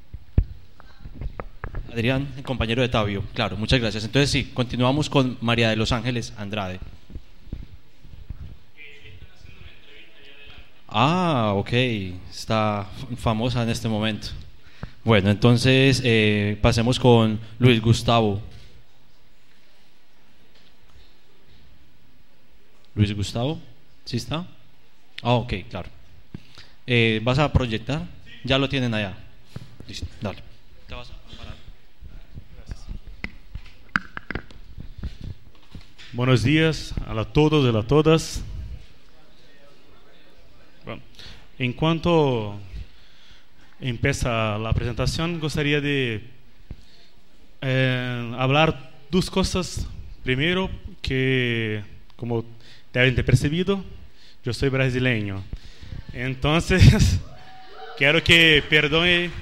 Adrián, compañero de Tabio, claro, muchas gracias. Entonces sí, continuamos con María de los Ángeles Andrade. Ah, ok, está famosa en este momento. Bueno, entonces pasemos con Luis Gustavo. Luis Gustavo. ¿Sí está? Ah, ok, claro. ¿Vas a proyectar? Ya lo tienen allá. Listo, dale. ¿Te vas a parar? Buenos días a todos y a todas. Bueno, en cuanto empieza la presentación, gostaria de hablar dos cosas. Primero, que como deben ter percebido, yo soy brasileño. Entonces, quiero que perdonen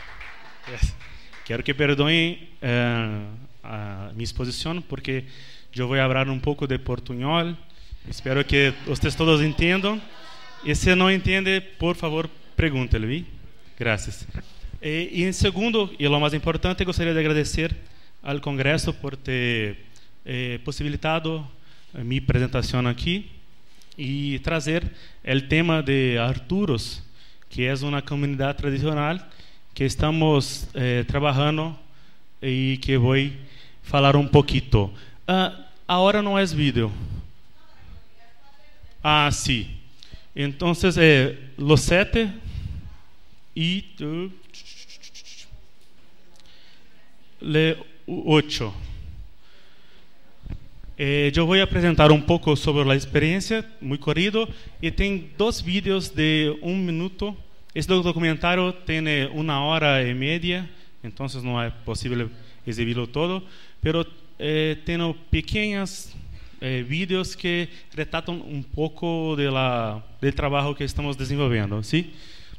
a mi exposición, porque yo voy a hablar un poco de portuñol. Espero que ustedes todos entiendan. Y si no entiende, por favor, pregúntele. Gracias. Y en segundo, y lo más importante, gostaria de agradecer al Congreso por ter posibilitado mi presentación aquí y trazer el tema de Arturos, que es una comunidad tradicional que estamos trabajando y que voy a falar un poquito. Ahora no es vídeo. Ah, sí. Entonces, los 7 y 8. Yo voy a presentar un poco sobre la experiencia, muy corrido, y tengo 2 vídeos de 1 minuto. Este documentario tiene 1 hora y media, entonces no es posible exhibirlo todo, pero tengo pequeños vídeos que retratan un poco del trabajo que estamos desenvolviendo, ¿sí?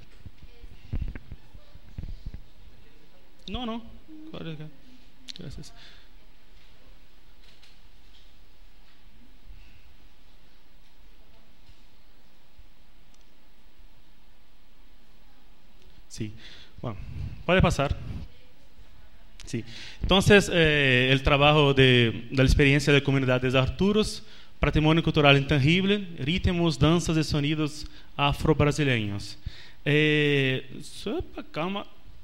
No. Gracias. Sí, bueno, puede pasar. Sí. Entonces, el trabajo de la experiencia de comunidades Arturos, patrimonio cultural intangible, ritmos, danzas y sonidos afro-brasileños. Calma.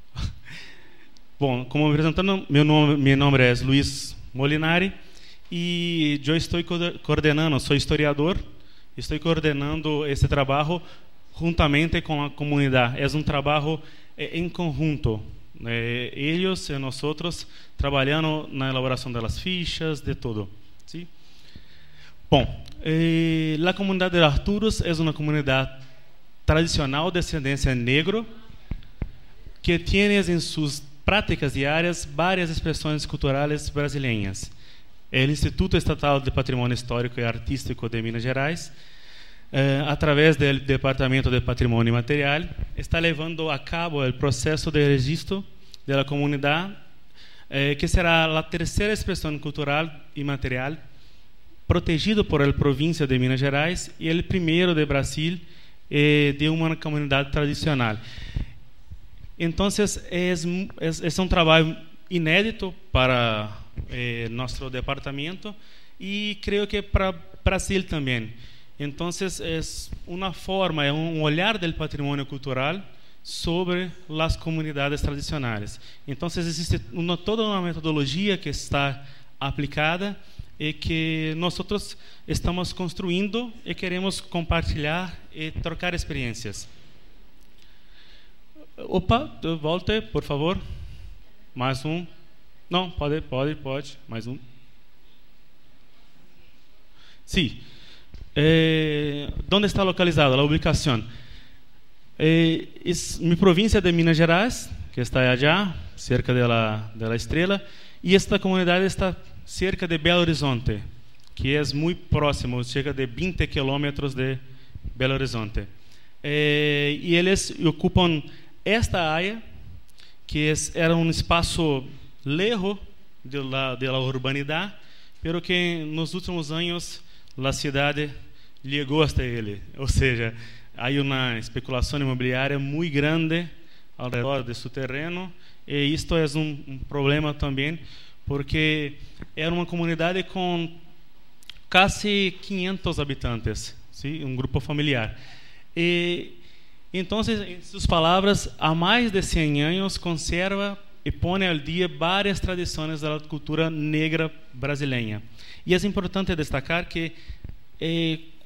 Bom, como apresentando, meu nome é Luiz Molinari e eu estou coordenando, sou historiador, estou coordenando esse trabalho juntamente com a comunidade. É um trabalho em conjunto. Eles e nós trabalhando na elaboração das fichas, de tudo. ¿Sí? Bom, a comunidade de Arturos é uma comunidade tradicional de ascendência negra que tem em suas práticas diárias várias expressões culturais brasileiras. O Instituto Estatal de Patrimônio Histórico e Artístico de Minas Gerais, através do Departamento de Patrimônio Material, está levando a cabo o processo de registro da comunidade, que será a terceira expressão cultural e material protegido por a província de Minas Gerais e o primeiro de Brasil de uma comunidade tradicional. Então, é um trabalho inédito para nosso departamento e creio que para Brasil também. Então, é uma forma, é um olhar do patrimônio cultural sobre as comunidades tradicionais. Então, existe toda uma metodologia que está aplicada e que nós estamos construindo e queremos compartilhar e trocar experiências. Opa, volte, por favor. Mais um. Não, pode. Mais um. Sim. Onde está localizada a ubicação? Mi província de Minas Gerais, que está allá, cerca da estrela, e esta comunidade está cerca de Belo Horizonte, que é muito próximo, cerca de 20 quilômetros de Belo Horizonte. E eles ocupam esta área, que era um espaço lejos da urbanidade, pero que nos últimos anos a cidade chegou até ele. Ou seja, há uma especulação imobiliária muito grande ao redor de seu terreno, e isto é um problema também, porque era uma comunidade com quase 500 habitantes, ¿sí? Um grupo familiar. Então, em suas palavras, há mais de 100 anos conserva e põe ao dia várias tradições da cultura negra brasileira. E é importante destacar que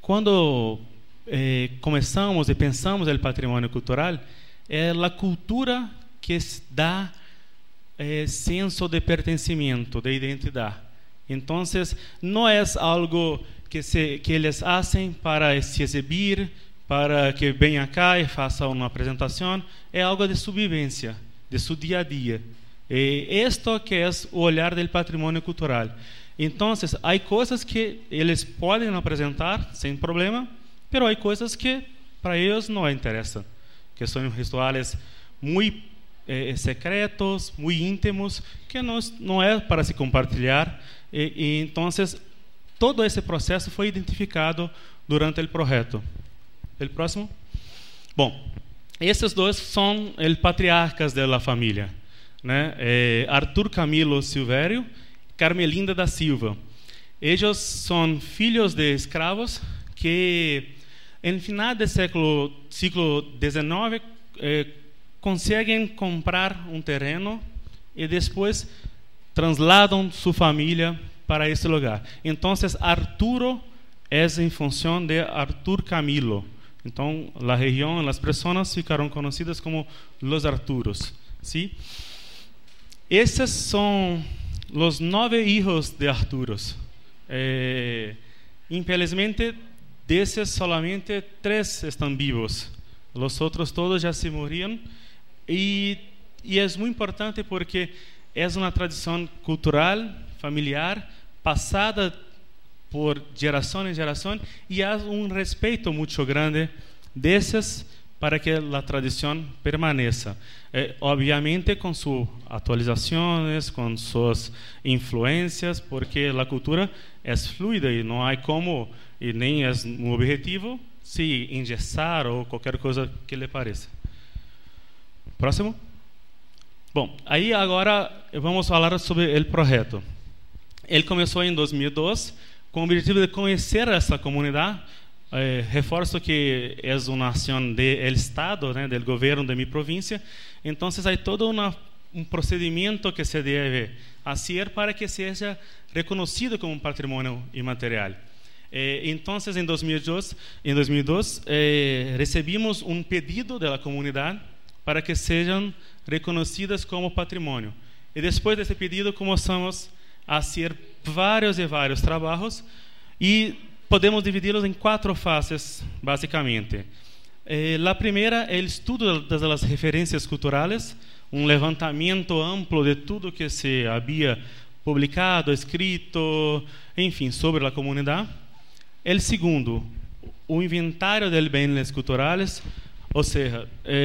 quando começamos e pensamos no patrimônio cultural, é a cultura que dá senso de pertencimento, de identidade. Então, não é algo que eles fazem para se exibir, para que venha cá e faça uma apresentação, é algo de sobrevivência, de seu dia a dia. Isto que é o olhar do patrimônio cultural. Então, há coisas que eles podem apresentar sem problema, mas há coisas que para eles não interessam, que são rituais muito secretos, muito íntimos, que não é para se compartilhar. Então, todo esse processo foi identificado durante o projeto. O próximo? Bom, esses dois são os patriarcas da família, né? Arthur Camilo Silvério, Carmelinda da Silva. Eles são filhos de escravos que, no final do século XIX, conseguem comprar um terreno e depois trasladam sua família para esse lugar. Então, Arturo é em função de Arthur Camilo. Então, a região, as pessoas ficaram conhecidas como los Arturos. ¿Sí? Esses são os 9 filhos de Arturos. Infelizmente, desses solamente 3 estão vivos. Os outros todos já se morreram. E é muito importante porque é uma tradição cultural, familiar, passada por geração em geração, e há respeito muito grande desses para que a tradição permaneça. Obviamente com suas atualizações, com suas influências, porque a cultura é fluida e não há como, e nem é um objetivo, se engessar ou qualquer coisa que lhe pareça. Próximo? Bom, aí agora vamos falar sobre o projeto. Ele começou em 2002, com o objetivo de conhecer essa comunidade. Reforço que é uma ação do Estado, né, do governo de minha província. Então, há todo um procedimento que se deve fazer para que seja reconhecido como um patrimônio imaterial. Então, em 2002, recebimos um pedido da comunidade para que sejam reconhecidas como patrimônio. E depois desse pedido, começamos a fazer vários trabalhos e podemos dividi-los em 4 fases, basicamente. A primeira é o estudo das referências culturais, um levantamento amplo de tudo que se havia publicado, escrito, enfim, sobre a comunidade. O segundo, o inventário de bens culturais, ou seja,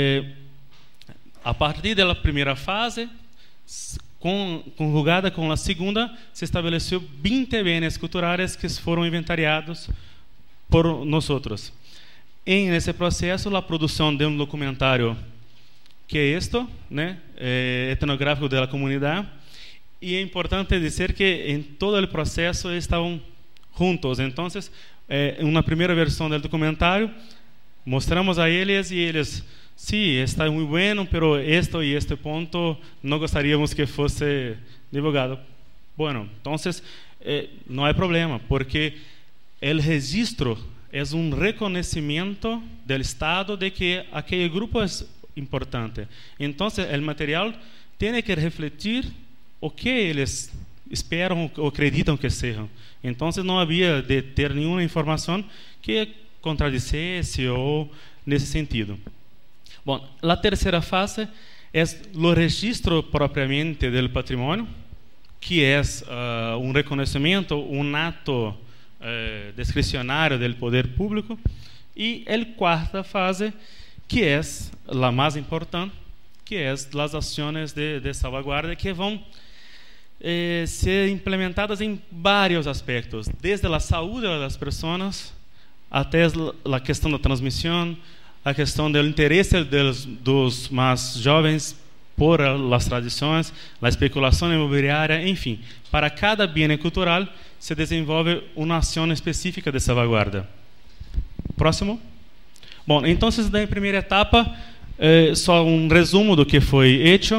a partir da primeira fase, conjugada com a segunda, se estabeleceu 20 bens culturais que foram inventariados por nós. Nesse processo, a produção de um documentário que é isto, né, etnográfico da comunidade, e é importante dizer que em todo o processo estavam juntos. Então, uma primeira versão do documentário, mostramos a eles e eles, sí, está muy bueno, pero esto y este punto no gostaríamos que fosse divulgado. Bueno, entonces no hay problema, porque el registro es un reconocimiento del Estado de que aquel grupo es importante. Entonces el material tiene que refletir o que eles esperam ou acreditam que sejam. Então não havia de ter nenhuma informação que contradissesse ou nesse sentido. Bom, a terceira fase é o registro propriamente do patrimônio, que é um reconhecimento, um ato discricionário do poder público, e a quarta fase, que é a mais importante, que é as ações de salvaguarda, que vão ser implementadas em vários aspectos, desde a saúde das pessoas até a questão da transmissão, a questão do interesse dos mais jovens por as tradições, a especulação imobiliária, enfim, para cada bem cultural se desenvolve uma ação específica de salvaguarda. Próximo. Bom, então, na primeira etapa, só um resumo do que foi feito.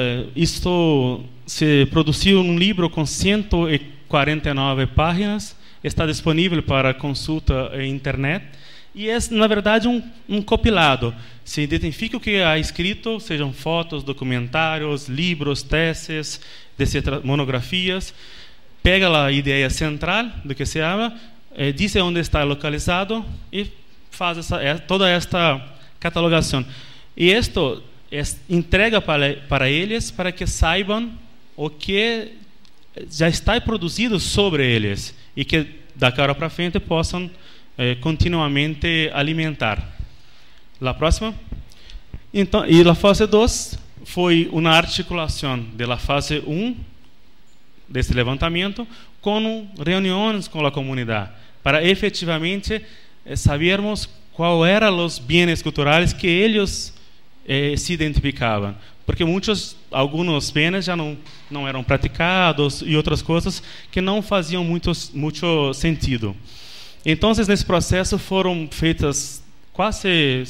Isto se produziu um livro com 149 páginas, está disponível para consulta em internet e é, na verdade, um compilado. Se identifica o que há escrito, sejam fotos, documentários, livros, teses, etc., monografias, pega a ideia central do que se habla, diz onde está localizado e faz toda esta catalogação. E isto entrega para eles para que saibam o que já está produzido sobre eles e que da cara para frente possam continuamente alimentar. A próxima. Então, e a fase 2 foi uma articulação da fase 1 desse levantamento com reuniões com a comunidade para efetivamente sabermos qual eram os bens culturais que eles se identificavam, porque alguns bens já não eram praticados e outras coisas que não faziam muito sentido. Então, nesse processo foram feitas quase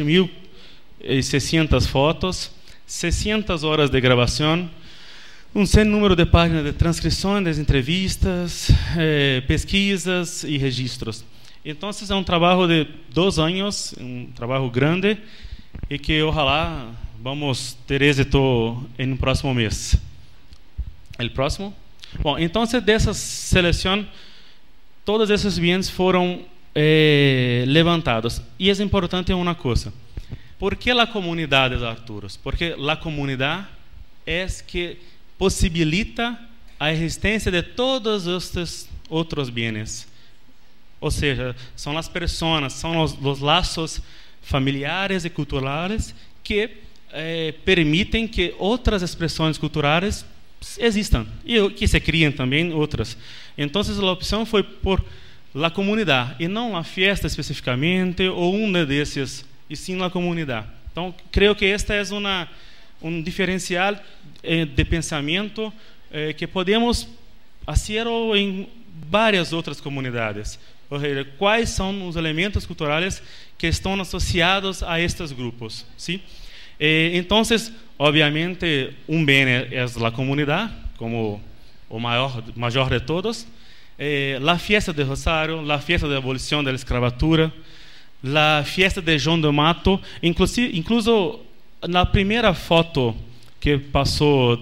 7.600 fotos, 600 horas de gravação, sem número de páginas de transcrição das entrevistas, pesquisas e registros. Então, é um trabalho de 2 anos, um trabalho grande, e que, ojalá, vamos ter êxito no próximo mês. O próximo? Bom, então, dessa seleção, todos esses bens foram levantados. E é importante uma coisa. ¿Por que a comunidade de Arturos? Porque a comunidade é que possibilita a existência de todos estes outros bens. Ou seja, são as pessoas, são os laços familiares e culturais que permitem que outras expressões culturais existam e que se criem também outras. Então, a opção foi por a comunidade e não a festa especificamente ou desses, e sim a comunidade. Então, creio que esta é um diferencial de pensamento que podemos fazer em várias outras comunidades. Ou seja, quais são os elementos culturais que estão associados a estes grupos, ¿sí? Então, obviamente, bem é a comunidade, como o maior de todos, a fiesta de Rosário, a fiesta de abolição da escravatura, a fiesta de João de Mato, incluso na primeira foto que passou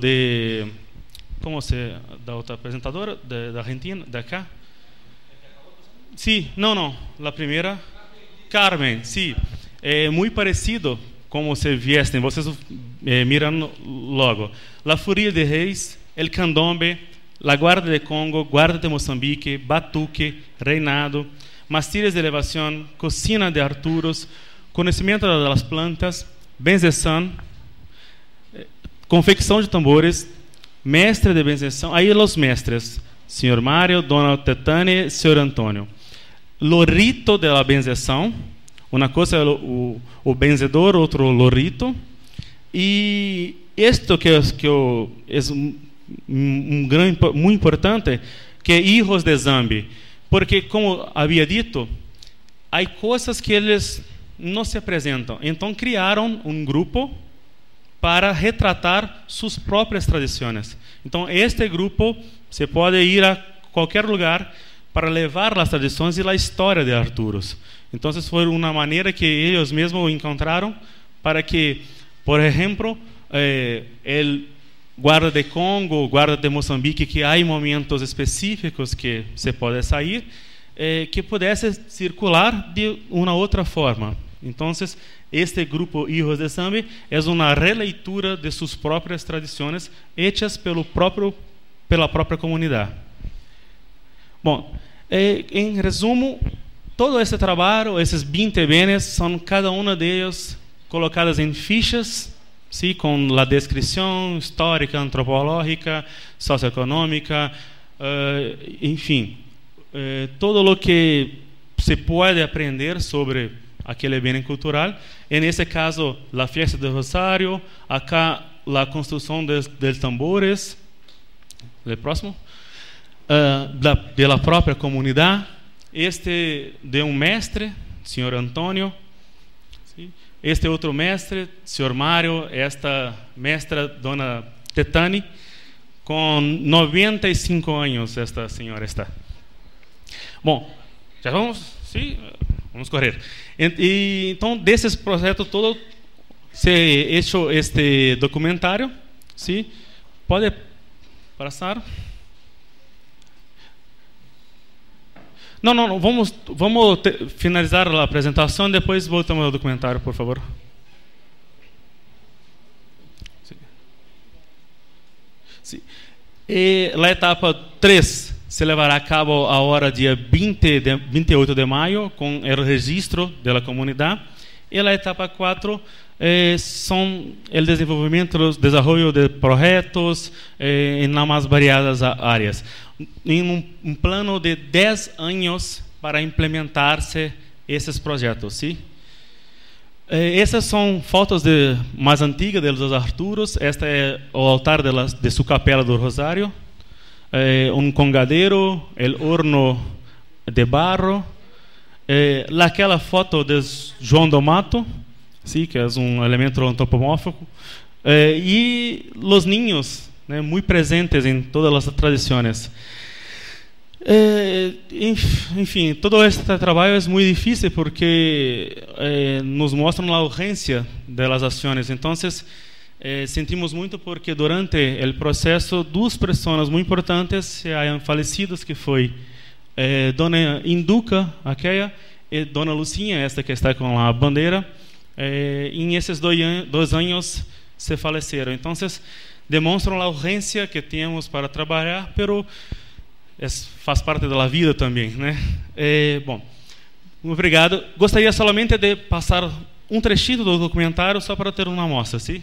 da outra apresentadora da Argentina, da cá. Sí, não, a primeira, Carmen, sí, muito parecido como se vestem, vocês miram logo. La Furia de Reis, El Candombe, La Guarda de Congo, Guarda de Moçambique, Batuque, Reinado, Mastilhas de Elevação, Cocina de Arturos, Conhecimento das Plantas, Benzeção, Confecção de Tambores, Mestre de Benzeção, aí os mestres, Senhor Mário, Dona Tetane, Senhor Antônio. O rito da benzeção, uma coisa é o benzedor, outro o rito, e isto que é muito importante, que é hijos de Zambi, porque, como havia dito, há coisas que eles não se apresentam, então criaram um grupo para retratar suas próprias tradições. Então, este grupo se pode ir a qualquer lugar para levar as tradições e a história de Arturos. Então, foi uma maneira que eles mesmos encontraram para que, por exemplo, o Guarda de Congo, o Guarda de Moçambique, que há momentos específicos que se pode sair, que pudesse circular de uma outra forma. Então, este grupo Hijos de Zambi é uma releitura de suas próprias tradições hechas pela própria comunidade. Bom, em resumo, todo esse trabalho, esses 20 bens, são cada uma deles colocadas em fichas, sim, com a descrição histórica, antropológica, socioeconômica, enfim, todo o que se pode aprender sobre aquele bem cultural. Nesse caso, a fiesta de Rosário, acá a construção dos tambores. O próximo. Da própria comunidade, este de mestre, senhor Antônio, este outro mestre, senhor Mário, esta mestra, dona Tetane, com 95 anos esta senhora está. Bom, já vamos, sim, vamos correr. Então, desses projetos todos, se hecho este documentário, sim, pode passar. Não, vamos finalizar a apresentação, depois voltamos ao documentário, por favor. Sim. E a etapa 3 se levará a cabo agora dia 28 de maio, com o registro da comunidade. E a etapa 4 são o desenvolvimento de projetos em mais variadas áreas. Em um plano de 10 anos para implementar-se esses projetos, sim? Essas são fotos mais antigas dos Arturos. Este é o altar de sua capela do Rosário, congadeiro, o horno de barro, aquela foto de João do Mato, sim, que é elemento antropomórfico, e os ninhos, muito presentes em todas as tradições. Enfim, todo este trabalho é muito difícil porque nos mostram a urgência das ações. Então, sentimos muito porque durante o processo 2 pessoas muito importantes se hayan falecido, que foi Dona Induca, aquela, e Dona Lucinha, esta que está com a bandeira. Em esses 2 anos se faleceram. Então, demonstram a urgência que temos para trabalhar, pero faz parte da vida também, né? Bom, obrigado. Gostaria somente de passar um trechinho do documentário só para ter uma amostra, sim?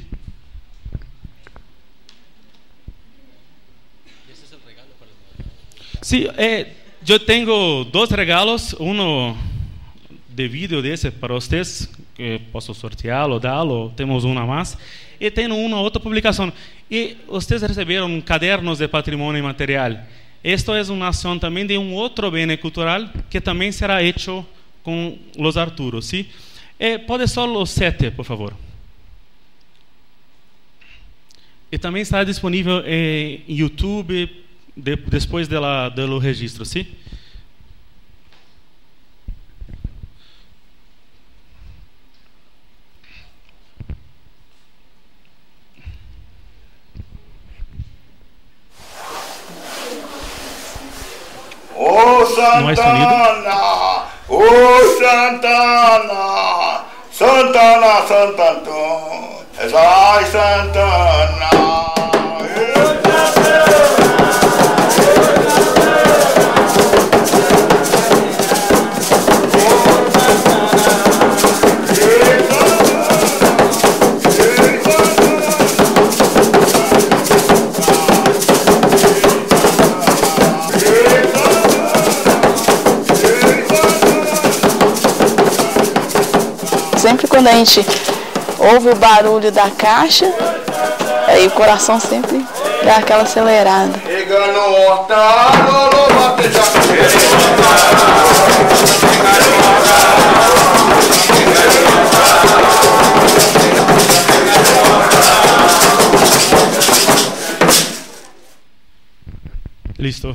Sim, eu tenho 2 regalos, de vídeo desse para vocês, que posso sorteá-lo, dá-lo, temos uma mais, e tenho uma outra publicação. E vocês receberam cadernos de patrimônio imaterial. Esto é uma ação também de outro bem cultural que também será hecho com os Arturos, ¿sí? Pode só os 7, por favor. E também estará disponível em YouTube depois do registro, ¿sí? Oh Santana, oh Santana, Santana, Santantón, ay Santana. Sempre quando a gente ouve o barulho da caixa, aí o coração sempre dá aquela acelerada. Listo.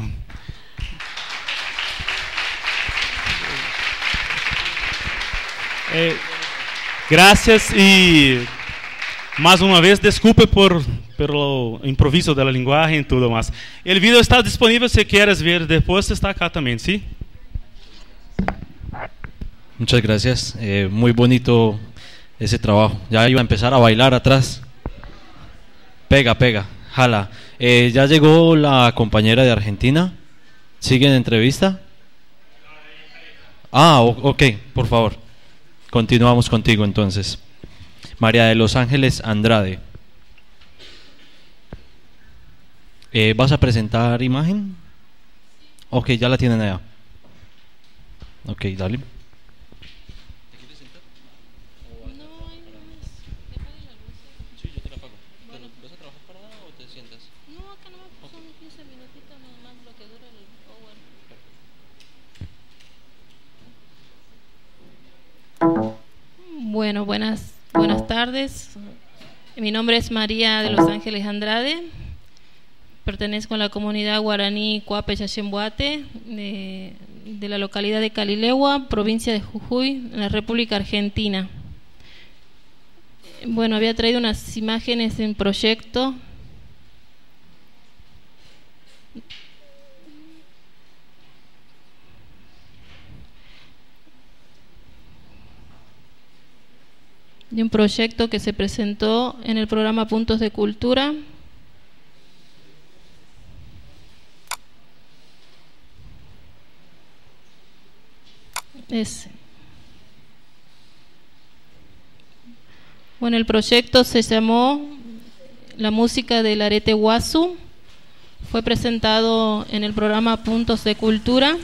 Gracias e mais uma vez desculpe pelo improviso da linguagem e tudo mais. O vídeo está disponível se queres ver depois, está acá também, ¿sí? Muchas gracias, muy bonito ese trabajo. Ya iba a empezar a bailar atrás. Pega, jala. Ya llegó la compañera de Argentina. ¿Sigue en entrevista? Ok, por favor. Continuamos contigo entonces. María de los Ángeles Andrade. ¿Vas a presentar imagen? Ok, ya la tienen allá. Ok, dale. Bueno, buenas tardes. Mi nombre es María de los Ángeles Andrade. Pertenezco a la comunidad guaraní Coape Chachemboate de la localidad de Calilegua, provincia de Jujuy, en la República Argentina. Bueno, había traído unas imágenes en proyecto. De un proyecto que se presentó en el programa Puntos de Cultura. Bueno, el proyecto se llamó La música del arete guasu. Fue presentado en el programa Puntos de Cultura.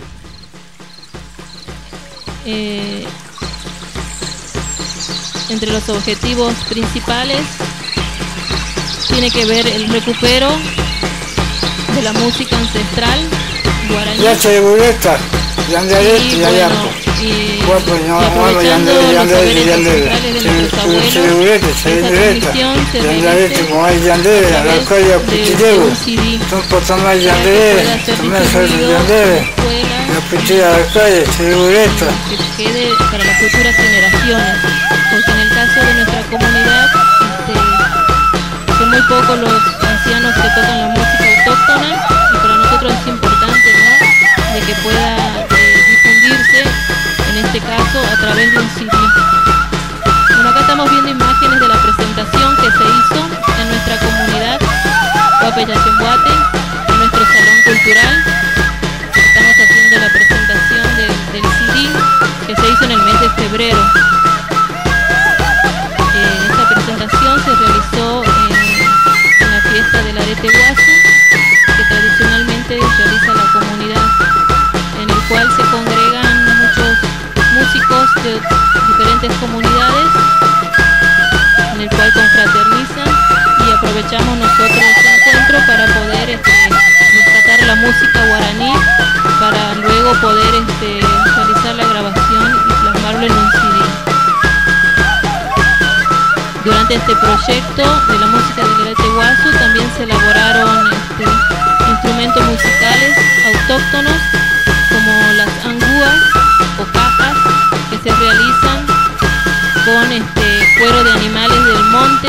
Entre los objetivos principales tiene que ver el recupero de la música ancestral guaraní. Y aprovechando los saberes ancestrales de nuestros abuelos, esa transmisión se realice a través de un CD para que pueda ser difundido en escuelas, que quede para las futuras generaciones, porque en el caso de nuestra comunidad son muy pocos los ancianos que tocan la música autóctona, y para nosotros es importante, ¿no?, de que pueda difundirse, en este caso a través de un CD. Bueno, acá estamos viendo imágenes de la presentación que se hizo en nuestra comunidad Huapayachembuate, en nuestro salón cultural. Estamos haciendo la presentación del CD que se hizo en el mes de febrero. Esta presentación se realizó en la fiesta del arete guasu, que tradicionalmente realiza la comunidad, en el cual se congregan muchos músicos de diferentes comunidades, en el cual confraternizan, y aprovechamos nosotros este encuentro para poder rescatar la música guaraní, para luego poder realizar la grabación y plasmarlo en un CD. Durante este proyecto de la música del arete guasu también se elaboraron instrumentos musicales autóctonos, como las angúas o cajas, que se realizan con cuero de animales del monte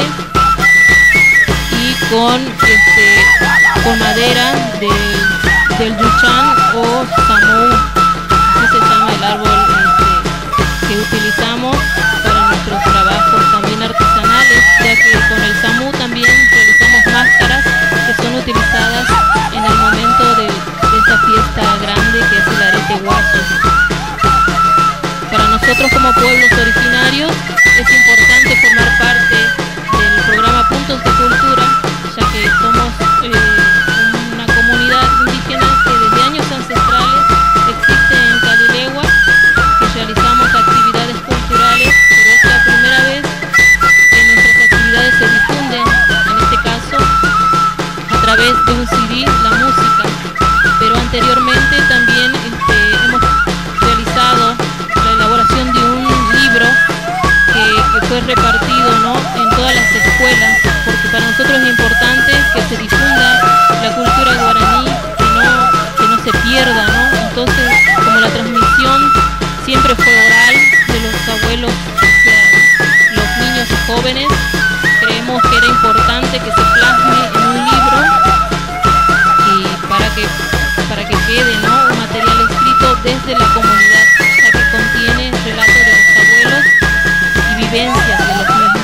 y con madera del yuchán o samú, así se llama el árbol que utilizamos para nuestros trabajos también artesanales, ya que con el samú también realizamos máscaras que son utilizadas en el momento de esta fiesta grande que es el arete guasu. Para nosotros como pueblos originarios es importante formar parte del programa Puntos de Cultura, ya que somos una comunidad indígena que desde años ancestrales existe en Calilegua, que realizamos actividades culturales, pero es la primera vez que nuestras actividades se difunden, en este caso a través de un CD, la música. Pero anteriormente también hemos realizado la elaboración de un libro que fue repartido, ¿no?, en todas las escuelas, porque para nosotros es importante que se difunda la cultura guaraní, que no se pierda, ¿no? Entonces, como la transmisión siempre fue oral de los abuelos hacia los niños y jóvenes, creemos que era importante que se plasme en un libro, y para que quede, ¿no?, un material escrito desde la comunidad, ya que contiene relatos de los abuelos y vivencias de los mismos.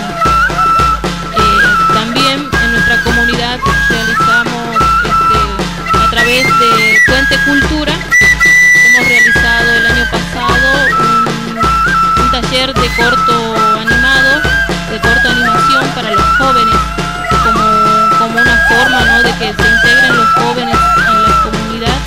También en nuestra comunidad realizamos a través de Puente Cultura, hemos realizado el año pasado un taller de corto animación para los jóvenes, como una forma, ¿no?, de que se integren los jóvenes en la comunidad.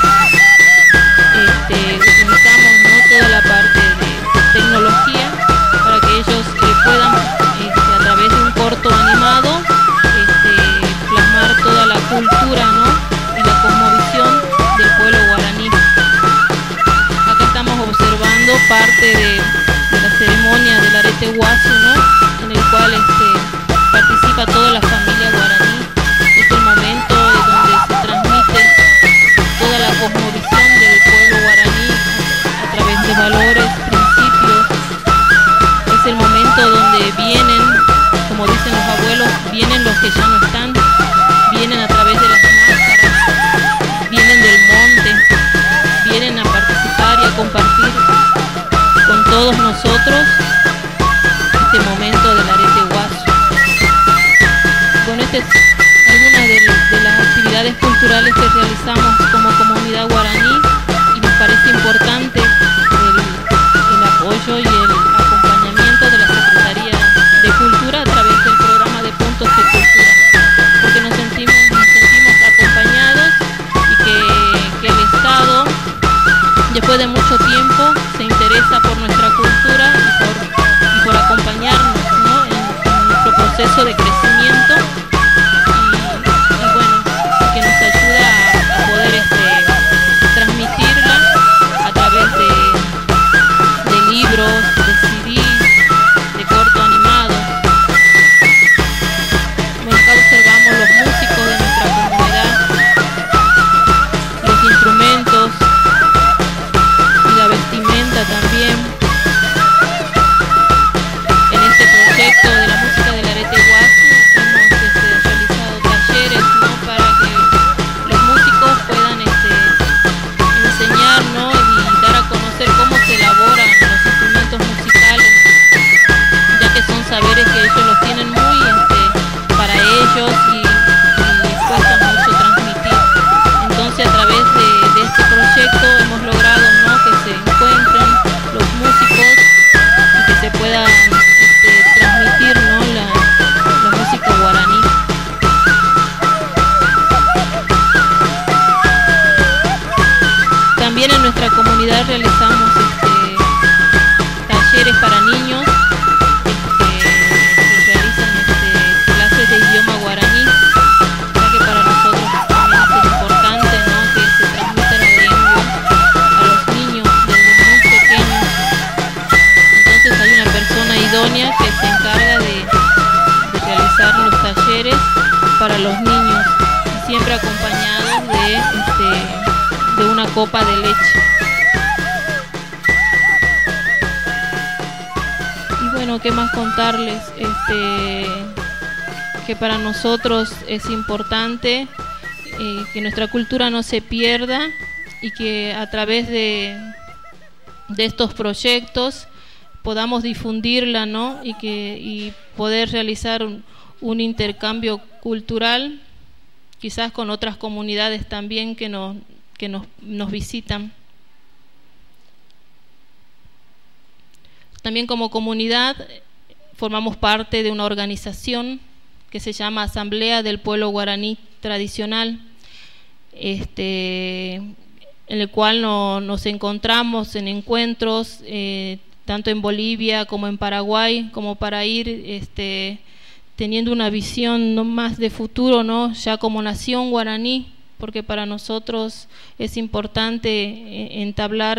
Utilizamos, ¿no?, toda la parte de tecnología para que ellos puedan a través de un corto animado plasmar toda la cultura, ¿no?, y la cosmovisión del pueblo guaraní. Acá estamos observando parte de la ceremonia del arete guasu, ¿no?, en el cual participa toda la familia guaraní. Es el momento donde se transmite toda la cosmovisión del pueblo guaraní nosotros este momento del arete guaso. Bueno, esta es algunas de las actividades culturales que realizamos como comunidad guaraní y nos parece importante el apoyo y el acompañamiento de la Secretaría de Cultura a través del programa de Puntos de Cultura, porque nos sentimos acompañados y que el Estado, después de mucho tiempo, se interesa por nuestra cultura y por acompañarnos, ¿no?, en nuestro proceso de crecimiento y bueno, que nos ayuda a poder transmitirla a través de libros, de CDs, de corto animado. Bueno, acá observamos los músicos de nuestra comunidad, los instrumentos y la vestimenta también. En este proyecto de la música del arete guaso hemos realizado talleres, ¿no?, para que los músicos puedan enseñar, ¿no?, y dar a conocer cómo se elaboran los instrumentos musicales, ya que son saberes que ellos los tienen muy para ellos y les cuesta mucho transmitir. Entonces, a través de este proyecto hemos logrado, ¿no?, que se encuentren los músicos y que se pueda transmitir, ¿no?, la música guaraní. También en nuestra comunidad realizamos talleres para niños que realizan clases de idioma guaraní, ya que para nosotros también es importante, ¿no?, que se transmita la lengua a los niños desde muy pequeños. Entonces hay una persona idónea que se encarga de realizar los talleres para los niños, y siempre acompañados de una copa de leche. Y bueno, ¿qué más contarles? Que para nosotros es importante que nuestra cultura no se pierda y que a través de estos proyectos podamos difundirla, ¿no?, y poder realizar un intercambio cultural, quizás con otras comunidades también que nos visitan. También como comunidad formamos parte de una organización que se llama Asamblea del Pueblo Guaraní Tradicional, en el cual nos encontramos en encuentros tanto en Bolivia como en Paraguay, como para ir teniendo una visión no más de futuro, ¿no?, ya como nación guaraní, porque para nosotros es importante entablar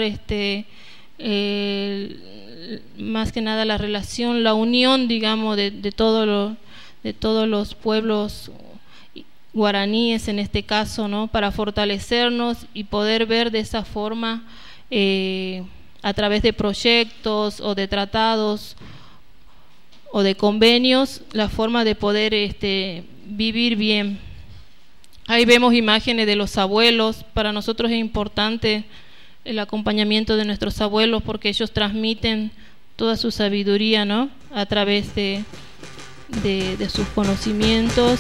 más que nada la relación, la unión, digamos, de todos los pueblos guaraníes en este caso, ¿no?, para fortalecernos y poder ver de esa forma a través de proyectos o de tratados o de convenios la forma de poder vivir bien. Ahí vemos imágenes de los abuelos. Para nosotros es importante el acompañamiento de nuestros abuelos porque ellos transmiten toda su sabiduría, ¿no?, a través de sus conocimientos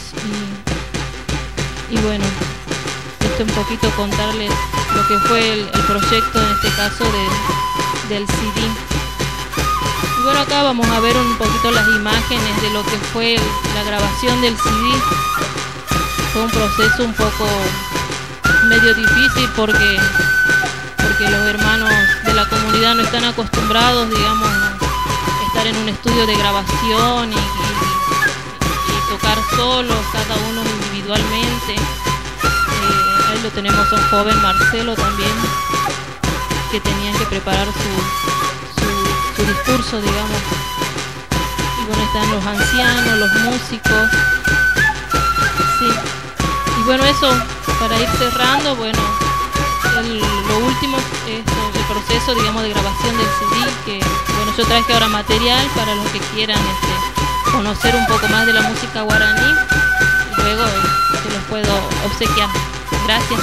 y bueno, esto un poquito contarles lo que fue el proyecto en este caso del CD. Y bueno, acá vamos a ver un poquito las imágenes de lo que fue la grabación del CD. Fue un proceso un poco medio difícil porque los hermanos de la comunidad no están acostumbrados, digamos, a estar en un estudio de grabación y tocar solos, cada uno individualmente. Ahí lo tenemos a un joven, Marcelo, también, que tenían que preparar su discurso, digamos. Y bueno, están los ancianos, los músicos. Sí. Y bueno, eso, para ir cerrando, bueno, lo último es el proceso, digamos, de grabación del CD, que bueno, yo traje ahora material para los que quieran conocer un poco más de la música guaraní y luego se los puedo obsequiar. Gracias.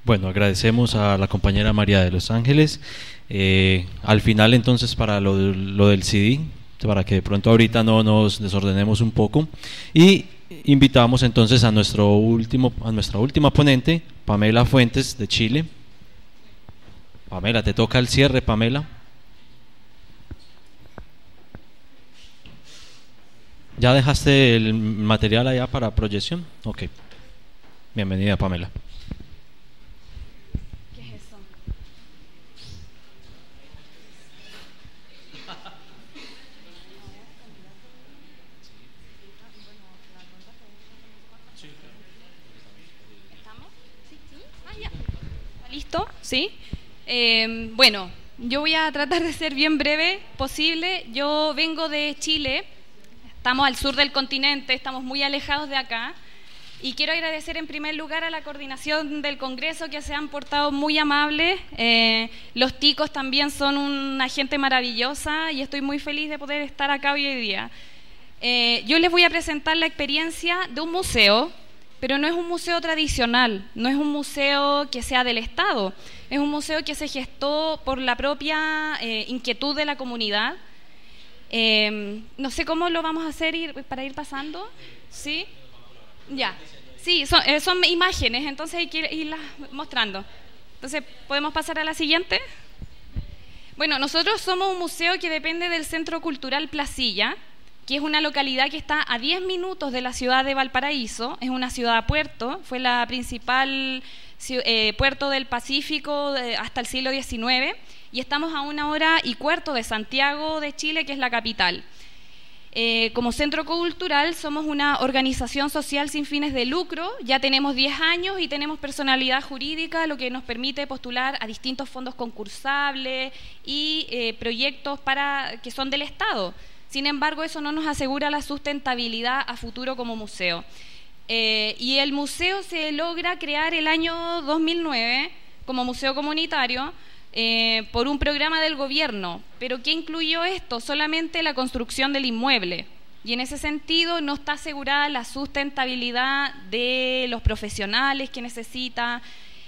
Bueno, agradecemos a la compañera María de los Ángeles. Al final, entonces, para lo del CD, para que de pronto ahorita no nos desordenemos un poco, y invitamos entonces a nuestra última ponente, Pamela Fuentes, de Chile. Pamela, te toca el cierre, Pamela. ¿Ya dejaste el material allá para proyección? Ok. Bienvenida, Pamela. ¿Qué es eso? ¿Estamos? Sí, sí. Ah, ya. ¿Listo? ¿Sí? Bueno, yo voy a tratar de ser bien breve posible. Yo vengo de Chile. Estamos al sur del continente, estamos muy alejados de acá, y quiero agradecer en primer lugar a la coordinación del Congreso, que se han portado muy amables. Los ticos también son una gente maravillosa y estoy muy feliz de poder estar acá hoy día. Yo les voy a presentar la experiencia de un museo, pero no es un museo tradicional, no es un museo que sea del Estado, es un museo que se gestó por la propia inquietud de la comunidad. No sé cómo lo vamos a hacer para ir pasando. ¿Sí? Ya. Sí, son imágenes, entonces hay que irlas mostrando. Entonces, ¿podemos pasar a la siguiente? Bueno, nosotros somos un museo que depende del Centro Cultural Placilla, que es una localidad que está a 10 minutos de la ciudad de Valparaíso. Es una ciudad-puerto, fue la principal puerto del Pacífico hasta el siglo XIX, y estamos a 1 hora y cuarto de Santiago de Chile, que es la capital. Como centro cultural somos una organización social sin fines de lucro, ya tenemos 10 años y tenemos personalidad jurídica, lo que nos permite postular a distintos fondos concursables y proyectos que son del Estado. Sin embargo, eso no nos asegura la sustentabilidad a futuro como museo. Y el museo se logra crear el año 2009 como museo comunitario, por un programa del gobierno. ¿Pero qué incluyó esto? Solamente la construcción del inmueble, y en ese sentido no está asegurada la sustentabilidad de los profesionales que necesita,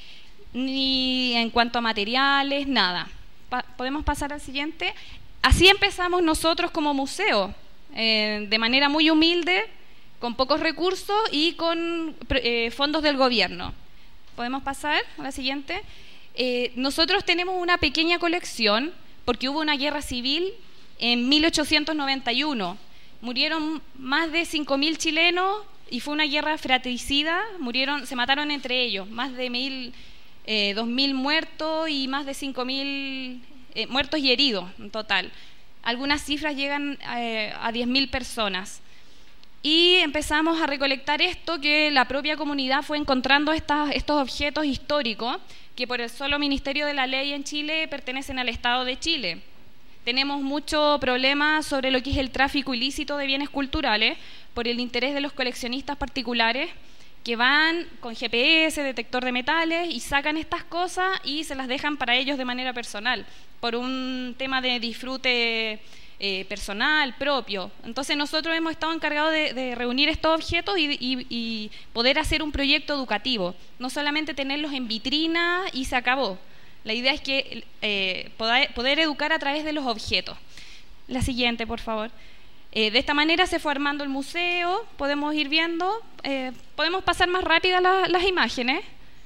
ni en cuanto a materiales, nada. ¿Podemos pasar al siguiente? Así empezamos nosotros como museo, de manera muy humilde, con pocos recursos y con fondos del gobierno. ¿Podemos pasar a la siguiente? Nosotros tenemos una pequeña colección porque hubo una guerra civil en 1891. Murieron más de 5.000 chilenos y fue una guerra fratricida. Se mataron entre ellos, más de 2.000 muertos y más de 5.000 muertos y heridos en total. Algunas cifras llegan a 10.000 personas. Y empezamos a recolectar esto, que la propia comunidad fue encontrando estos objetos históricos que por el solo Ministerio de la Ley en Chile pertenecen al Estado de Chile. Tenemos mucho problema sobre lo que es el tráfico ilícito de bienes culturales por el interés de los coleccionistas particulares que van con GPS, detector de metales, y sacan estas cosas y se las dejan para ellos de manera personal, por un tema de disfrute personal, propio. Entonces nosotros hemos estado encargados de reunir estos objetos y poder hacer un proyecto educativo, no solamente tenerlos en vitrina y se acabó. La idea es que poder educar a través de los objetos. La siguiente, por favor. De esta manera se fue armando el museo, podemos ir viendo, podemos pasar más rápidas las imágenes.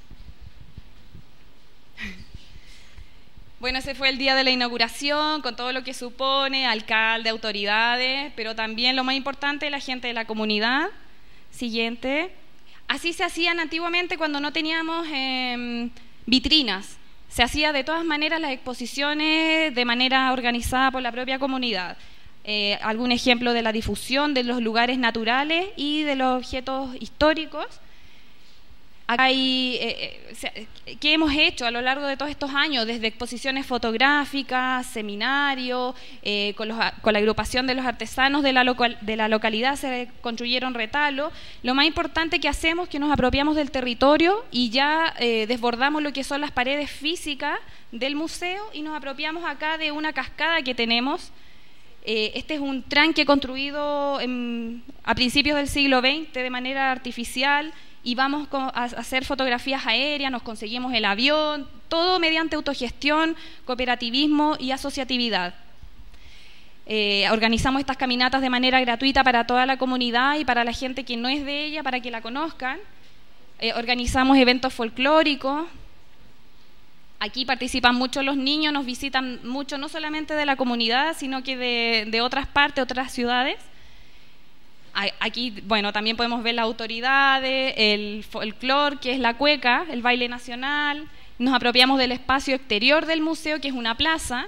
Bueno, ese fue el día de la inauguración, con todo lo que supone, alcalde, autoridades, pero también lo más importante, la gente de la comunidad. Siguiente. Así se hacían antiguamente cuando no teníamos vitrinas. Se hacía de todas maneras las exposiciones de manera organizada por la propia comunidad. Algún ejemplo de la difusión de los lugares naturales y de los objetos históricos. Acá hay, ¿qué hemos hecho a lo largo de todos estos años? Desde exposiciones fotográficas, seminarios, con la agrupación de los artesanos de la localidad se construyeron retalos. Lo más importante que hacemos es que nos apropiamos del territorio y ya desbordamos lo que son las paredes físicas del museo y nos apropiamos acá de una cascada que tenemos. Este es un tranque construido a principios del siglo XX de manera artificial y vamos a hacer fotografías aéreas, nos conseguimos el avión, todo mediante autogestión, cooperativismo y asociatividad. Organizamos estas caminatas de manera gratuita para toda la comunidad y para la gente que no es de ella, para que la conozcan. Organizamos eventos folclóricos. Aquí participan mucho los niños, nos visitan mucho, no solamente de la comunidad, sino que de otras partes, otras ciudades. Aquí, bueno, también podemos ver las autoridades, el folclore, que es la cueca, el baile nacional. Nos apropiamos del espacio exterior del museo, que es una plaza.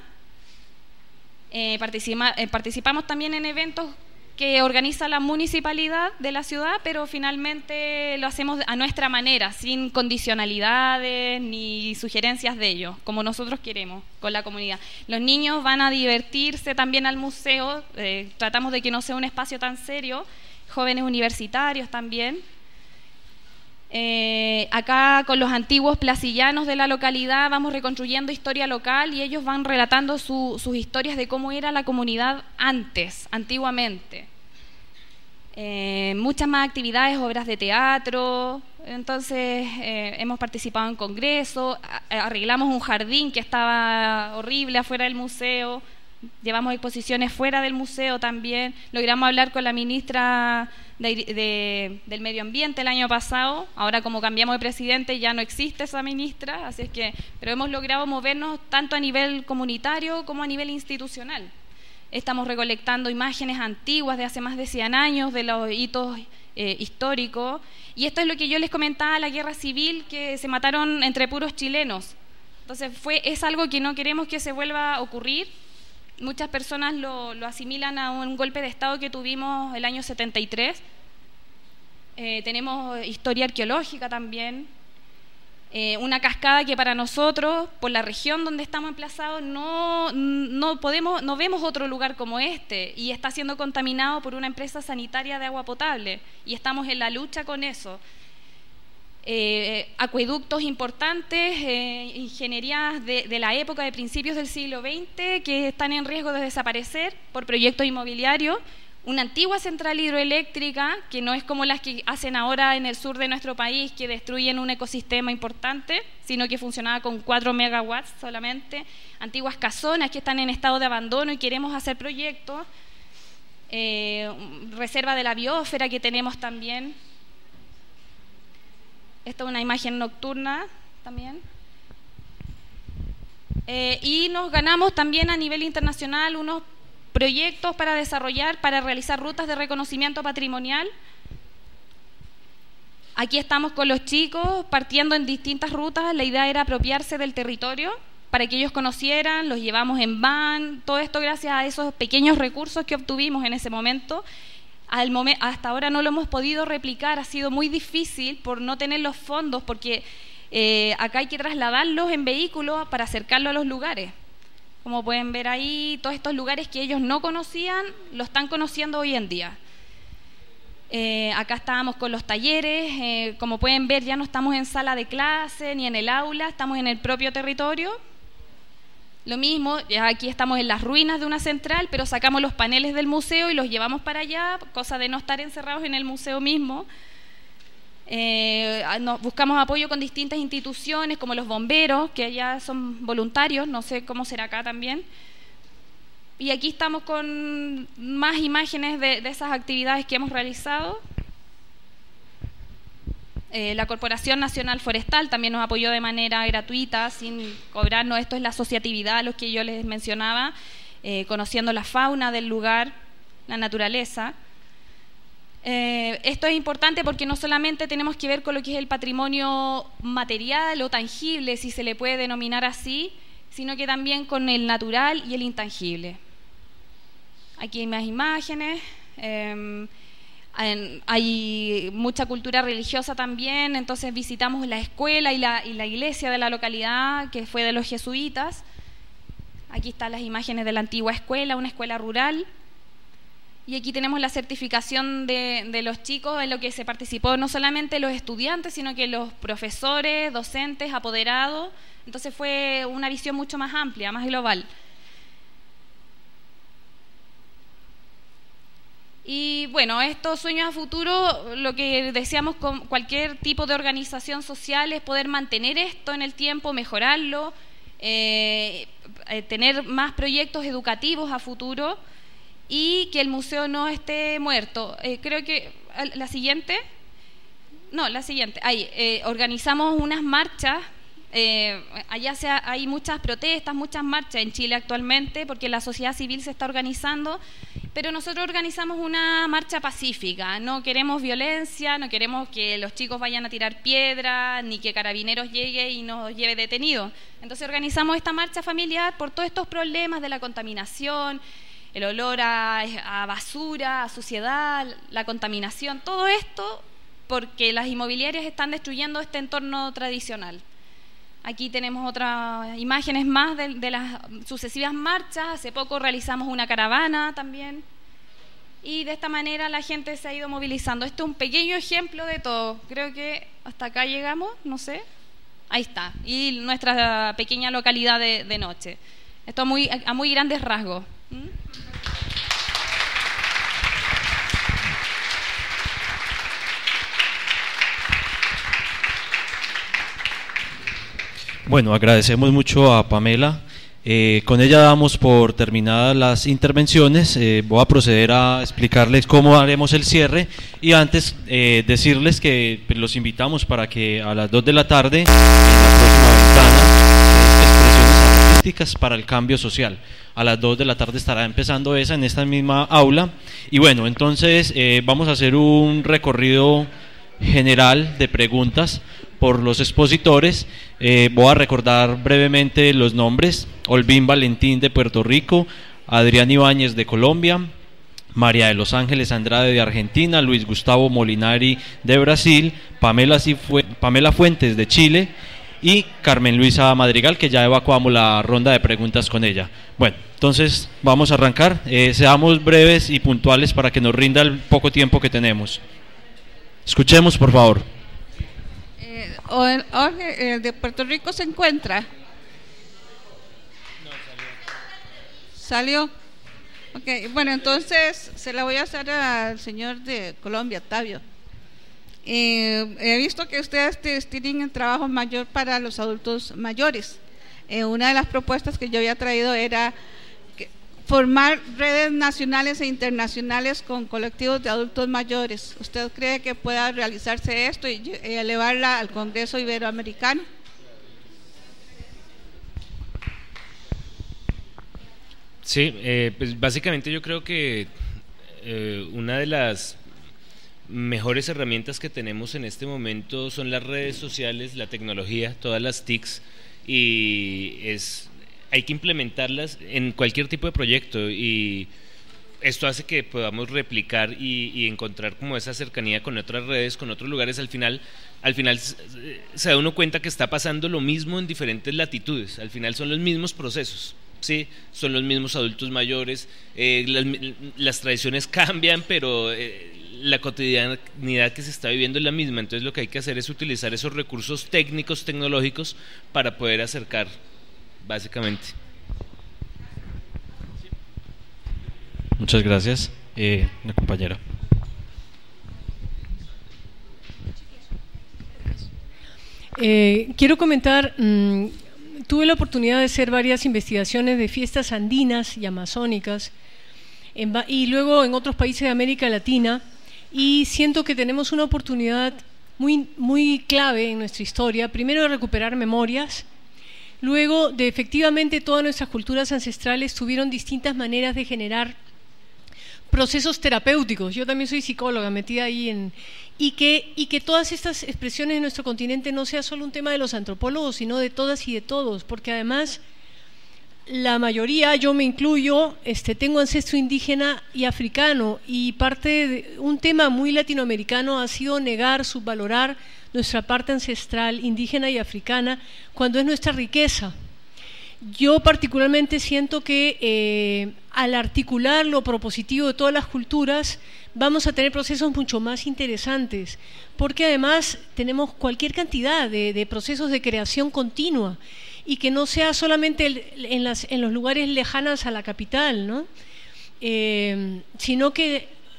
Participamos también en eventos que organiza la municipalidad de la ciudad, pero finalmente lo hacemos a nuestra manera, sin condicionalidades ni sugerencias de ellos, como nosotros queremos, con la comunidad. Los niños van a divertirse también al museo, tratamos de que no sea un espacio tan serio, jóvenes universitarios también. Acá con los antiguos placillanos de la localidad vamos reconstruyendo historia local y ellos van relatando sus historias de cómo era la comunidad antiguamente. Muchas más actividades, obras de teatro. Entonces hemos participado en congresos, arreglamos un jardín que estaba horrible afuera del museo, llevamos exposiciones fuera del museo también, logramos hablar con la ministra del Medio Ambiente el año pasado. Ahora, como cambiamos de presidente, ya no existe esa ministra, así es que, pero hemos logrado movernos tanto a nivel comunitario como a nivel institucional. Estamos recolectando imágenes antiguas de hace más de 100 años de los hitos históricos, y esto es lo que yo les comentaba, la guerra civil, que se mataron entre puros chilenos. Entonces es algo que no queremos que se vuelva a ocurrir. Muchas personas lo asimilan a un golpe de Estado que tuvimos el año 73. Tenemos historia arqueológica también. Una cascada que para nosotros, por la región donde estamos emplazados, no vemos otro lugar como este, y está siendo contaminado por una empresa sanitaria de agua potable, y estamos en la lucha con eso. Acueductos importantes, ingenierías de la época de principios del siglo XX que están en riesgo de desaparecer por proyectos inmobiliarios, una antigua central hidroeléctrica que no es como las que hacen ahora en el sur de nuestro país, que destruyen un ecosistema importante, sino que funcionaba con 4 megawatts solamente, antiguas casonas que están en estado de abandono y queremos hacer proyectos, reserva de la biosfera que tenemos también. Esta es una imagen nocturna también. Y nos ganamos también a nivel internacional unos proyectos para desarrollar, para realizar rutas de reconocimiento patrimonial. Aquí estamos con los chicos partiendo en distintas rutas. La idea era apropiarse del territorio para que ellos conocieran, los llevamos en van, todo esto gracias a esos pequeños recursos que obtuvimos en ese momento. Hasta ahora no lo hemos podido replicar, ha sido muy difícil por no tener los fondos, porque acá hay que trasladarlos en vehículos para acercarlos a los lugares. Como pueden ver ahí, todos estos lugares que ellos no conocían, lo están conociendo hoy en día. Acá estábamos con los talleres, como pueden ver ya no estamos en sala de clase ni en el aula, estamos en el propio territorio. Lo mismo, ya aquí estamos en las ruinas de una central, pero sacamos los paneles del museo y los llevamos para allá, cosa de no estar encerrados en el museo mismo. Buscamos apoyo con distintas instituciones, como los bomberos, que allá son voluntarios, no sé cómo será acá también. Y aquí estamos con más imágenes de esas actividades que hemos realizado. La Corporación Nacional Forestal también nos apoyó de manera gratuita, sin cobrarnos. Esto es la asociatividad, los que yo les mencionaba, conociendo la fauna del lugar, la naturaleza. Esto es importante porque no solamente tenemos que ver con lo que es el patrimonio material o tangible, si se le puede denominar así, sino que también con el natural y el intangible. Aquí hay más imágenes. Hay mucha cultura religiosa también, entonces visitamos la escuela y la iglesia de la localidad, que fue de los jesuitas. Aquí están las imágenes de la antigua escuela, una escuela rural. Y aquí tenemos la certificación de los chicos, en lo que se participó no solamente los estudiantes, sino que los profesores, docentes, apoderados. Entonces fue una visión mucho más amplia, más global. Y bueno, estos sueños a futuro, lo que deseamos con cualquier tipo de organización social es poder mantener esto en el tiempo, mejorarlo, tener más proyectos educativos a futuro y que el museo no esté muerto. Creo que la siguiente, organizamos unas marchas. Allá hay muchas protestas, muchas marchas en Chile actualmente porque la sociedad civil se está organizando, pero nosotros organizamos una marcha pacífica. No queremos violencia, no queremos que los chicos vayan a tirar piedras, ni que Carabineros llegue y nos lleve detenidos. Entonces organizamos esta marcha familiar por todos estos problemas de la contaminación, el olor a basura, a suciedad, la contaminación, todo esto porque las inmobiliarias están destruyendo este entorno tradicional. Aquí tenemos otras imágenes más de las sucesivas marchas. Hace poco realizamos una caravana también. Y de esta manera la gente se ha ido movilizando. Este es un pequeño ejemplo de todo. Creo que hasta acá llegamos, no sé. Ahí está. Y nuestra pequeña localidad de noche. Esto a muy grandes rasgos. Bueno, agradecemos mucho a Pamela. Con ella damos por terminadas las intervenciones. Voy a proceder a explicarles cómo haremos el cierre y antes decirles que los invitamos para que a las 2 de la tarde en la próxima ventana expresiones artísticas para el cambio social. A las 2 de la tarde estará empezando esa en esta misma aula. Y bueno, entonces vamos a hacer un recorrido general de preguntas por los expositores. Voy a recordar brevemente los nombres: Olvín Valentín de Puerto Rico, Adrián Ibáñez de Colombia, María de los Ángeles Andrade de Argentina, Luis Gustavo Molinari de Brasil, Pamela Fuentes de Chile y Carmen Luisa Madrigal, que ya evacuamos la ronda de preguntas con ella. Bueno, entonces vamos a arrancar. Seamos breves y puntuales para que nos rinda el poco tiempo que tenemos. Escuchemos, por favor. Jorge, de Puerto Rico se encuentra. ¿Salió? Ok, bueno, entonces se la voy a hacer al señor de Colombia, Octavio. He visto que ustedes tienen un trabajo mayor para los adultos mayores. Una de las propuestas que yo había traído era formar redes nacionales e internacionales con colectivos de adultos mayores. ¿Usted cree que pueda realizarse esto y elevarla al Congreso Iberoamericano? Sí, pues básicamente yo creo que una de las mejores herramientas que tenemos en este momento son las redes sociales, la tecnología, todas las TICs, y hay que implementarlas en cualquier tipo de proyecto, y esto hace que podamos replicar y encontrar como esa cercanía con otras redes, con otros lugares. Al final se da uno cuenta que está pasando lo mismo en diferentes latitudes. Al final son los mismos procesos, ¿sí? Son los mismos adultos mayores, las tradiciones cambian, pero la cotidianidad que se está viviendo es la misma. Entonces lo que hay que hacer es utilizar esos recursos técnicos, tecnológicos, para poder acercar, básicamente. Muchas gracias. La compañera. Quiero comentar, tuve la oportunidad de hacer varias investigaciones de fiestas andinas y amazónicas y luego en otros países de América Latina, y siento que tenemos una oportunidad muy clave en nuestra historia, primero de recuperar memorias, luego de efectivamente todas nuestras culturas ancestrales tuvieron distintas maneras de generar procesos terapéuticos. Yo también soy psicóloga metida ahí y que todas estas expresiones de nuestro continente no sea solo un tema de los antropólogos, sino de todas y de todos, porque además la mayoría, yo me incluyo, tengo ancestro indígena y africano, y parte de un tema muy latinoamericano ha sido negar, subvalorar nuestra parte ancestral indígena y africana cuando es nuestra riqueza. Yo particularmente siento que al articular lo propositivo de todas las culturas vamos a tener procesos mucho más interesantes, porque además tenemos cualquier cantidad de procesos de creación continua, y que no sea solamente en los lugares lejanos a la capital, ¿no? Sino que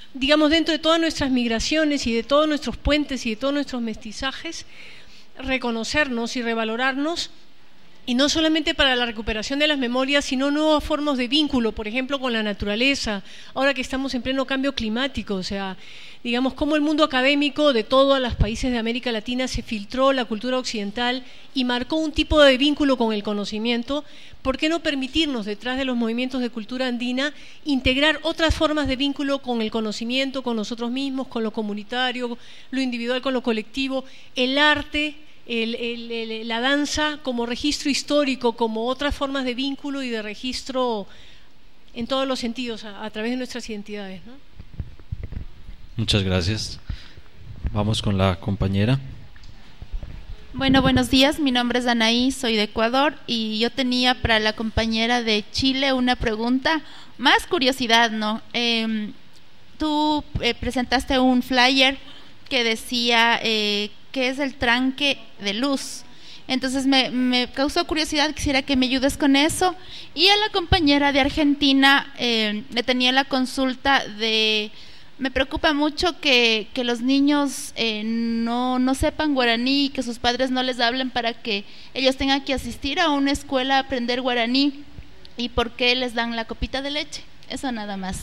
digamos, dentro de todas nuestras migraciones y de todos nuestros puentes y de todos nuestros mestizajes, reconocernos y revalorarnos, y no solamente para la recuperación de las memorias, sino nuevas formas de vínculo, por ejemplo, con la naturaleza, ahora que estamos en pleno cambio climático, o sea, digamos, cómo el mundo académico de todos los países de América Latina se filtró la cultura occidental y marcó un tipo de vínculo con el conocimiento. ¿Por qué no permitirnos, detrás de los movimientos de cultura andina, integrar otras formas de vínculo con el conocimiento, con nosotros mismos, con lo comunitario, lo individual con lo colectivo, el arte, la danza como registro histórico, como otras formas de vínculo y de registro en todos los sentidos, a través de nuestras identidades, ¿no? Muchas gracias. Vamos con la compañera. Bueno, buenos días, mi nombre es Anaí, soy de Ecuador y yo tenía para la compañera de Chile una pregunta, más curiosidad, ¿no? Tú presentaste un flyer que decía qué es el tranque de luz. Entonces me causó curiosidad, quisiera que me ayudes con eso. Y a la compañera de Argentina le tenía la consulta de, me preocupa mucho que los niños no sepan guaraní y que sus padres no les hablen para que ellos tengan que asistir a una escuela a aprender guaraní. ¿Y por qué les dan la copita de leche? Eso nada más.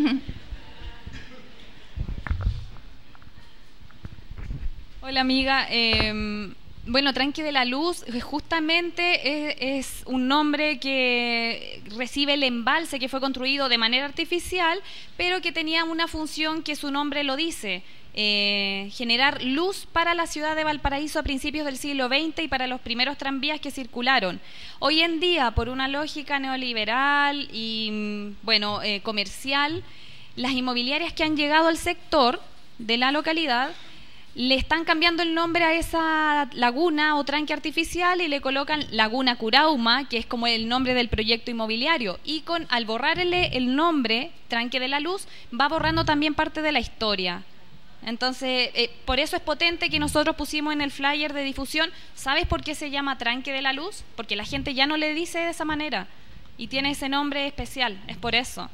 Hola amiga, bueno, Tranque de la Luz justamente es un nombre que recibe el embalse que fue construido de manera artificial, pero que tenía una función que su nombre lo dice, generar luz para la ciudad de Valparaíso a principios del siglo XX y para los primeros tranvías que circularon. Hoy en día, por una lógica neoliberal y bueno, comercial, las inmobiliarias que han llegado al sector de la localidad le están cambiando el nombre a esa laguna o tranque artificial y le colocan Laguna Curauma, que es como el nombre del proyecto inmobiliario, y al borrarle el nombre Tranque de la Luz va borrando también parte de la historia. Entonces, por eso es potente que nosotros pusimos en el flyer de difusión. ¿Sabes por qué se llama Tranque de la Luz? Porque la gente ya no le dice de esa manera y tiene ese nombre especial, es por eso.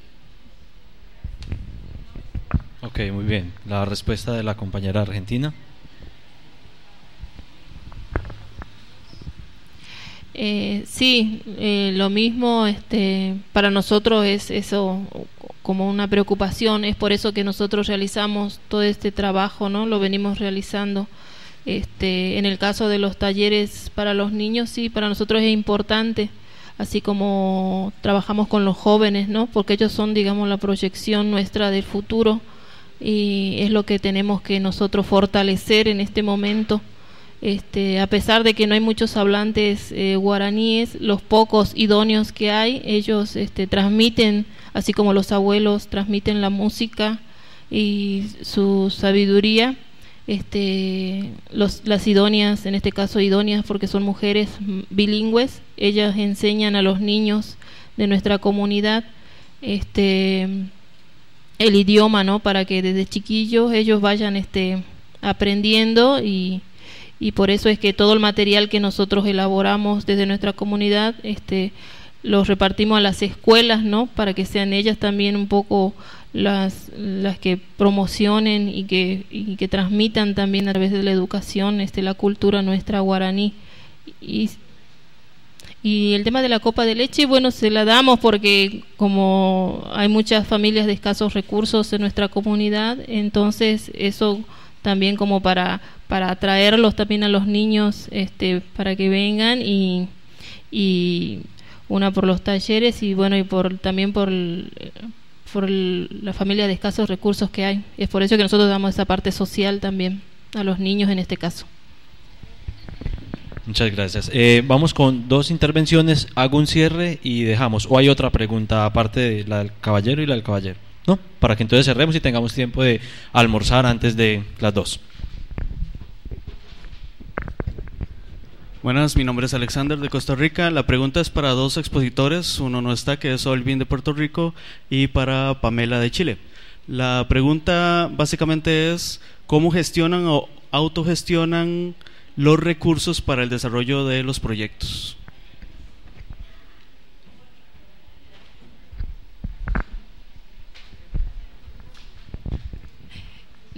Ok, muy bien. La respuesta de la compañera argentina. Sí, lo mismo, para nosotros es eso como una preocupación, es por eso que nosotros realizamos todo este trabajo, ¿no? Lo venimos realizando. En el caso de los talleres para los niños, sí, para nosotros es importante, así como trabajamos con los jóvenes, ¿no? Porque ellos son, digamos, la proyección nuestra del futuro. Y es lo que tenemos que nosotros fortalecer en este momento. A pesar de que no hay muchos hablantes guaraníes, los pocos idóneos que hay, ellos transmiten, así como los abuelos transmiten la música y su sabiduría. Las idóneas, en este caso idóneas porque son mujeres bilingües, ellas enseñan a los niños de nuestra comunidad el idioma, ¿no? Para que desde chiquillos ellos vayan aprendiendo y por eso es que todo el material que nosotros elaboramos desde nuestra comunidad los repartimos a las escuelas, ¿no? Para que sean ellas también un poco las que promocionen y que transmitan también a través de la educación la cultura nuestra guaraní. Y el tema de la copa de leche, bueno, se la damos porque como hay muchas familias de escasos recursos en nuestra comunidad, entonces eso también como para atraerlos también a los niños para que vengan y una por los talleres y bueno, y también por la familia de escasos recursos que hay. Es por eso que nosotros damos esa parte social también a los niños en este caso. Muchas gracias. Vamos con dos intervenciones, hago un cierre y dejamos. ¿O hay otra pregunta aparte de la del caballero y la del caballero? ¿No? Para que entonces cerremos y tengamos tiempo de almorzar antes de las 2. Buenas, mi nombre es Alexander de Costa Rica. La pregunta es para dos expositores. Uno no está, que es Olvin de Puerto Rico, y para Pamela de Chile. La pregunta básicamente es ¿cómo gestionan o autogestionan los recursos para el desarrollo de los proyectos?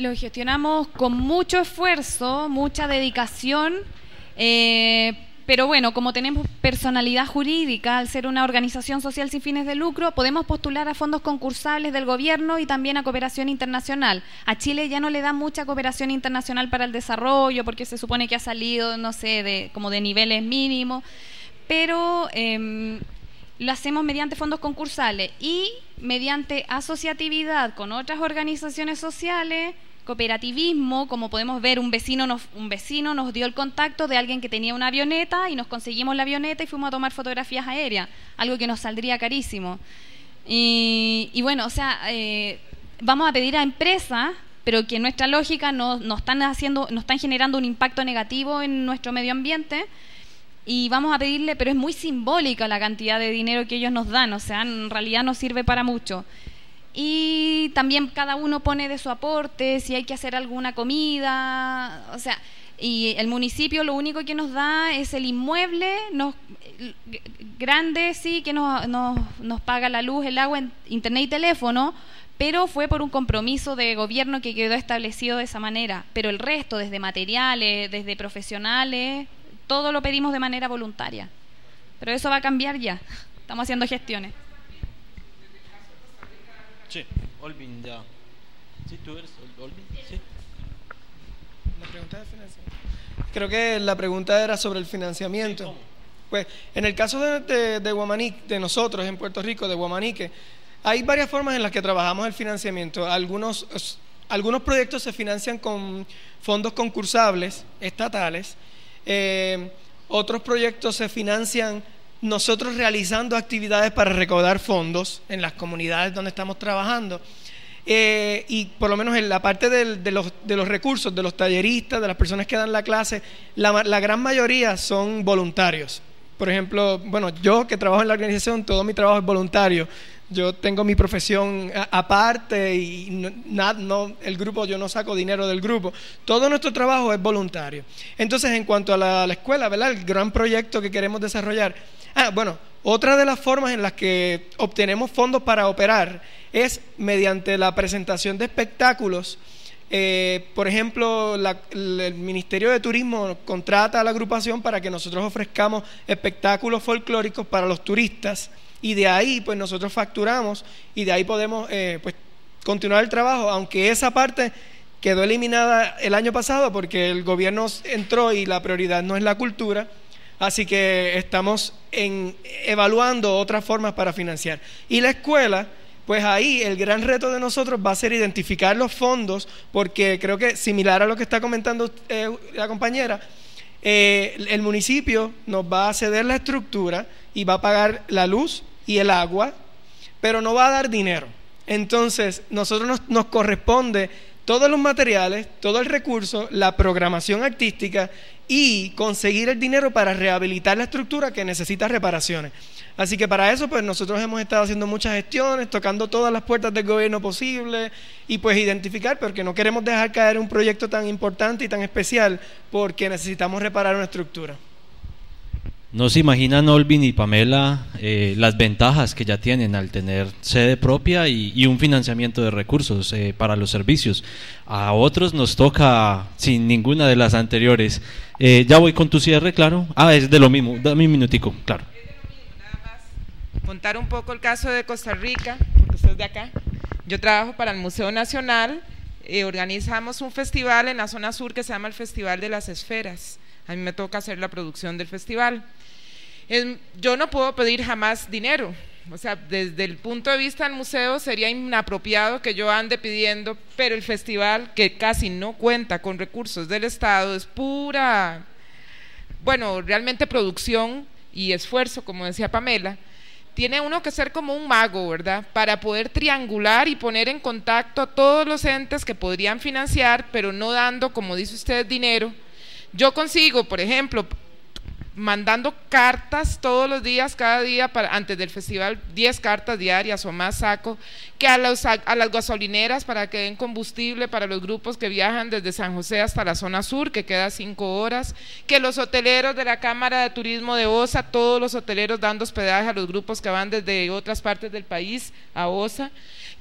Lo gestionamos con mucho esfuerzo, mucha dedicación, pero bueno, como tenemos personalidad jurídica, al ser una organización social sin fines de lucro, podemos postular a fondos concursables del gobierno y también a cooperación internacional. A Chile ya no le da mucha cooperación internacional para el desarrollo, porque se supone que ha salido, no sé, como de niveles mínimos, pero lo hacemos mediante fondos concursales y mediante asociatividad con otras organizaciones sociales, cooperativismo. Como podemos ver, un vecino nos dio el contacto de alguien que tenía una avioneta y nos conseguimos la avioneta y fuimos a tomar fotografías aéreas, algo que nos saldría carísimo. Y bueno, o sea, vamos a pedir a empresas, pero que en nuestra lógica no están generando un impacto negativo en nuestro medio ambiente, y vamos a pedirle, pero es muy simbólica la cantidad de dinero que ellos nos dan, o sea, en realidad no sirve para mucho. Y también cada uno pone de su aporte, si hay que hacer alguna comida, o sea, y el municipio lo único que nos da es el inmueble grande, sí, que nos paga la luz, el agua, internet y teléfono, pero fue por un compromiso de gobierno que quedó establecido de esa manera. Pero el resto, desde materiales, desde profesionales, todo lo pedimos de manera voluntaria. Pero eso va a cambiar ya, estamos haciendo gestiones. Sí, Olvin ya. ¿Sí, tú eres Olvin? Sí. La pregunta de financiamiento. Creo que la pregunta era sobre el financiamiento. Sí, pues en el caso de Guamanique, de nosotros en Puerto Rico, de Guamanique, hay varias formas en las que trabajamos el financiamiento. Algunos proyectos se financian con fondos concursables estatales. Otros proyectos se financian nosotros realizando actividades para recaudar fondos en las comunidades donde estamos trabajando. Y por lo menos en la parte de los recursos, de los talleristas, de las personas que dan la clase, la gran mayoría son voluntarios. Por ejemplo, bueno, yo que trabajo en la organización, todo mi trabajo es voluntario. Yo tengo mi profesión aparte y el grupo, yo no saco dinero del grupo. Todo nuestro trabajo es voluntario. Entonces, en cuanto a la escuela, ¿verdad?, el gran proyecto que queremos desarrollar. Bueno, otra de las formas en las que obtenemos fondos para operar es mediante la presentación de espectáculos. Por ejemplo, el Ministerio de Turismo contrata a la agrupación para que nosotros ofrezcamos espectáculos folclóricos para los turistas. Y de ahí pues nosotros facturamos y de ahí podemos pues continuar el trabajo, aunque esa parte quedó eliminada el año pasado porque el gobierno entró y la prioridad no es la cultura, así que estamos evaluando otras formas para financiar. Y la escuela, pues ahí el gran reto de nosotros va a ser identificar los fondos, porque creo que similar a lo que está comentando la compañera, el municipio nos va a ceder la estructura y va a pagar la luz y el agua, pero no va a dar dinero. Entonces, nosotros nos corresponde todos los materiales, todo el recurso, la programación artística y conseguir el dinero para rehabilitar la estructura que necesita reparaciones. Así que para eso, pues nosotros hemos estado haciendo muchas gestiones, tocando todas las puertas del gobierno posible y pues identificar, porque no queremos dejar caer un proyecto tan importante y tan especial porque necesitamos reparar una estructura. No se imaginan, Olvin y Pamela, las ventajas que ya tienen al tener sede propia y un financiamiento de recursos para los servicios. A otros nos toca sin ninguna de las anteriores. Ya voy con tu cierre, claro. Es de lo mismo, dame un minutico, claro. Contar un poco el caso de Costa Rica, porque usted es de acá. Yo trabajo para el Museo Nacional, organizamos un festival en la zona sur que se llama el Festival de las Esferas. A mí me toca hacer la producción del festival. Yo no puedo pedir jamás dinero, o sea, desde el punto de vista del museo sería inapropiado que yo ande pidiendo, pero el festival, que casi no cuenta con recursos del Estado, es pura, bueno, realmente producción y esfuerzo, como decía Pamela. Tiene uno que ser como un mago, ¿verdad?, para poder triangular y poner en contacto a todos los entes que podrían financiar, pero no dando, como dice usted, dinero. Yo consigo, por ejemplo, mandando cartas todos los días, cada día, antes del festival, 10 cartas diarias o más saco, que a las gasolineras para que den combustible para los grupos que viajan desde San José hasta la zona sur, que queda 5 horas, que los hoteleros de la Cámara de Turismo de Osa, todos los hoteleros dando hospedaje a los grupos que van desde otras partes del país a Osa.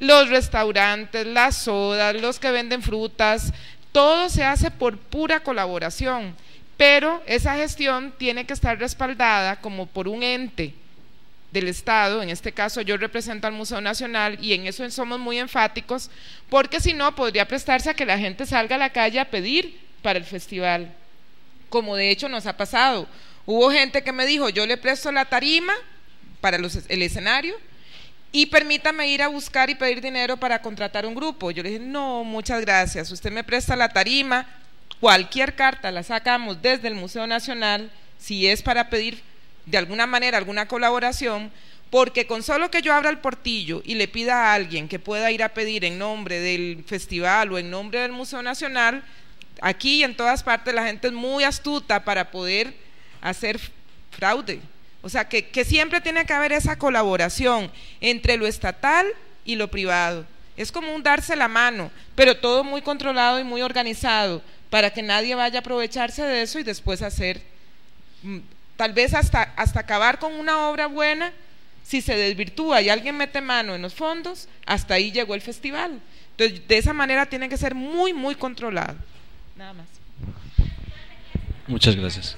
los restaurantes, las sodas, los que venden frutas, todo se hace por pura colaboración, pero esa gestión tiene que estar respaldada como por un ente del Estado. En este caso yo represento al Museo Nacional y en eso somos muy enfáticos, porque si no podría prestarse a que la gente salga a la calle a pedir para el festival, como de hecho nos ha pasado. Hubo gente que me dijo, yo le presto la tarima para el escenario y permítame ir a buscar y pedir dinero para contratar un grupo. Yo le dije, no, muchas gracias, usted me presta la tarima, cualquier carta la sacamos desde el Museo Nacional, si es para pedir de alguna manera alguna colaboración, porque con solo que yo abra el portillo y le pida a alguien que pueda ir a pedir en nombre del festival o en nombre del Museo Nacional, aquí y en todas partes la gente es muy astuta para poder hacer fraude. O sea que siempre tiene que haber esa colaboración entre lo estatal y lo privado. Es como un darse la mano, pero todo muy controlado y muy organizado, para que nadie vaya a aprovecharse de eso y después hacer, tal vez hasta acabar con una obra buena. Si se desvirtúa y alguien mete mano en los fondos, hasta ahí llegó el festival. Entonces, de esa manera tiene que ser muy, muy controlado. Nada más. Muchas gracias.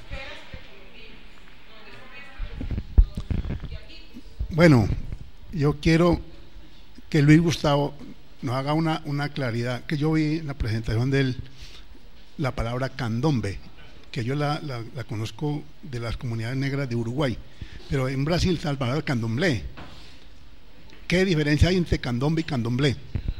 Bueno, yo quiero que Luis Gustavo nos haga una claridad, que yo vi en la presentación de él la palabra candombe, que yo la conozco de las comunidades negras de Uruguay, pero en Brasil está la palabra candomblé. ¿Qué diferencia hay entre candombe y candomblé?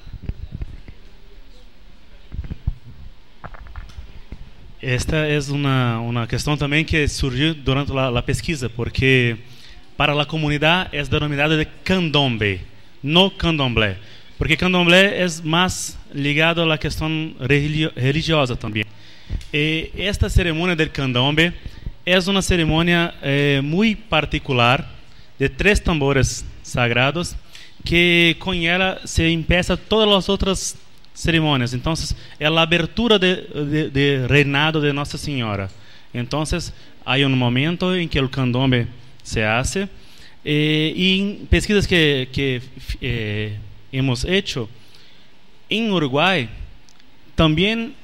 Esta es una cuestión también que surgió durante la pesquisa, porque para la comunidad es denominado de candombe, no candomblé, porque candomblé es más ligado a la cuestión religiosa también. Esta ceremonia del candombe es una ceremonia muy particular, de 3 tambores sagrados, que con ella se empieza todas las otras ceremonias. Entonces es la abertura de reinado de Nuestra Señora. Entonces hay un momento en que el candombe se hace, y en pesquisas que hemos hecho en Uruguay también,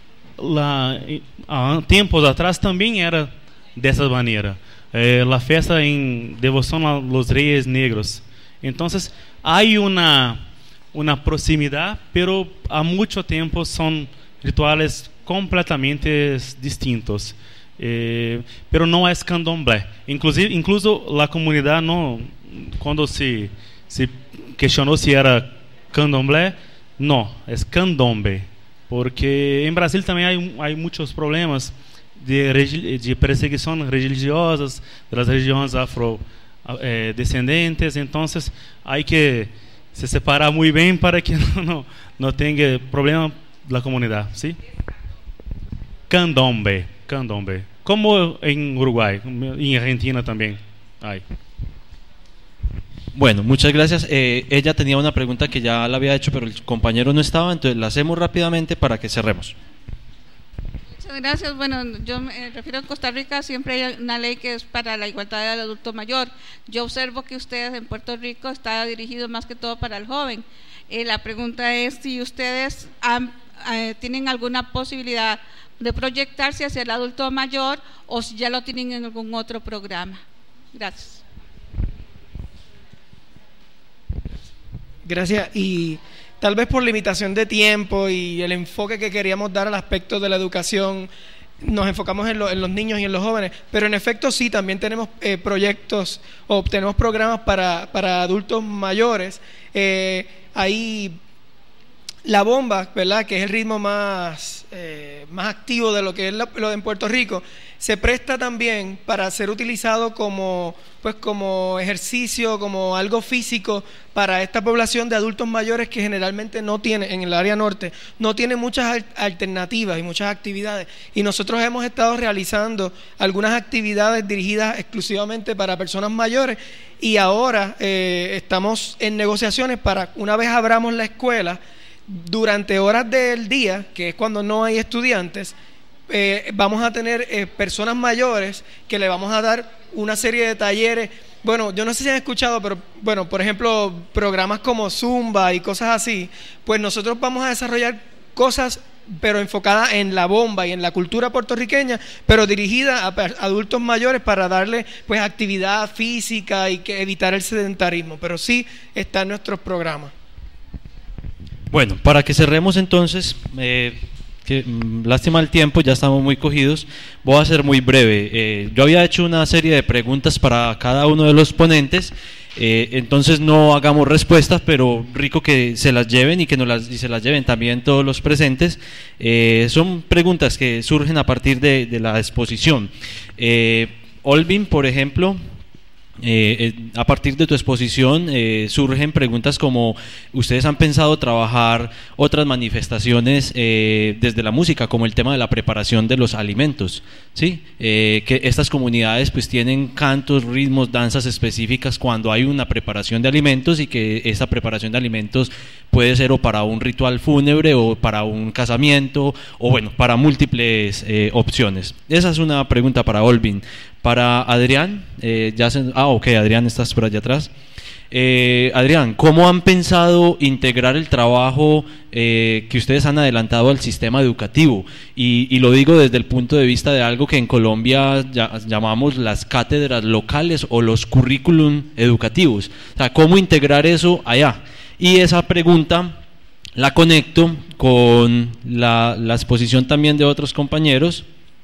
tiempos atrás también era de esa manera, la fiesta en devoción a los Reyes Negros. Entonces hay una proximidad, pero a mucho tiempo son rituales completamente distintos. Pero no es candomblé. Incluso la comunidad no, cuando se cuestionó si era candomblé, no, es candombe, porque en Brasil también hay muchos problemas de persecución religiosas de las religiones afrodescendentes. Entonces hay que se separar muy bien para que no tenga problema la comunidad, ¿sí? Candombe, como en Uruguay y en Argentina también hay. Bueno, muchas gracias. Ella tenía una pregunta que ya la había hecho, pero el compañero no estaba, entonces la hacemos rápidamente para que cerremos. Muchas gracias. Bueno, yo me refiero a Costa Rica, siempre hay una ley que es para la igualdad del adulto mayor. Yo observo que ustedes en Puerto Rico está dirigido más que todo para el joven. La pregunta es si ustedes tienen alguna posibilidad de proyectarse hacia el adulto mayor o si ya lo tienen en algún otro programa. Gracias. Gracias. Y tal vez por limitación de tiempo y el enfoque que queríamos dar al aspecto de la educación, nos enfocamos en los niños y en los jóvenes, pero en efecto sí, también tenemos proyectos o tenemos programas para adultos mayores. Ahí la bomba, ¿verdad?, que es el ritmo más activo de lo que es lo en Puerto Rico, se presta también para ser utilizado como ejercicio, como algo físico para esta población de adultos mayores que generalmente no tiene, en el área norte, no tiene muchas alternativas y muchas actividades. Y nosotros hemos estado realizando algunas actividades dirigidas exclusivamente para personas mayores, y ahora estamos en negociaciones para, una vez abramos la escuela, durante horas del día, que es cuando no hay estudiantes, vamos a tener personas mayores que le vamos a dar una serie de talleres Bueno, yo no sé si han escuchado, pero bueno, por ejemplo, programas como Zumba y cosas así, pues nosotros vamos a desarrollar cosas, pero enfocadas en la bomba y en la cultura puertorriqueña, pero dirigida a adultos mayores para darle pues actividad física y que evitar el sedentarismo, pero sí está en nuestros programas. Bueno, para que cerremos entonces, lástima el tiempo, ya estamos muy cogidos, voy a ser muy breve. Yo había hecho una serie de preguntas para cada uno de los ponentes, entonces no hagamos respuestas, pero rico que se las lleven y que se las lleven también todos los presentes. Son preguntas que surgen a partir de la exposición. Olvin, por ejemplo, a partir de tu exposición surgen preguntas como: ¿ustedes han pensado trabajar otras manifestaciones desde la música, como el tema de la preparación de los alimentos? ¿Sí? Que estas comunidades pues tienen cantos, ritmos, danzas específicas cuando hay una preparación de alimentos, y que esa preparación de alimentos puede ser o para un ritual fúnebre o para un casamiento, o bueno, para múltiples opciones. Esa es una pregunta para Olvin. Para Adrián, ok, Adrián, estás por allá atrás. Adrián, ¿cómo han pensado integrar el trabajo que ustedes han adelantado al sistema educativo? Y lo digo desde el punto de vista de algo que en Colombia llamamos las cátedras locales o los currículum educativos. O sea, ¿cómo integrar eso allá? Y esa pregunta la conecto con la exposición también de otros compañeros.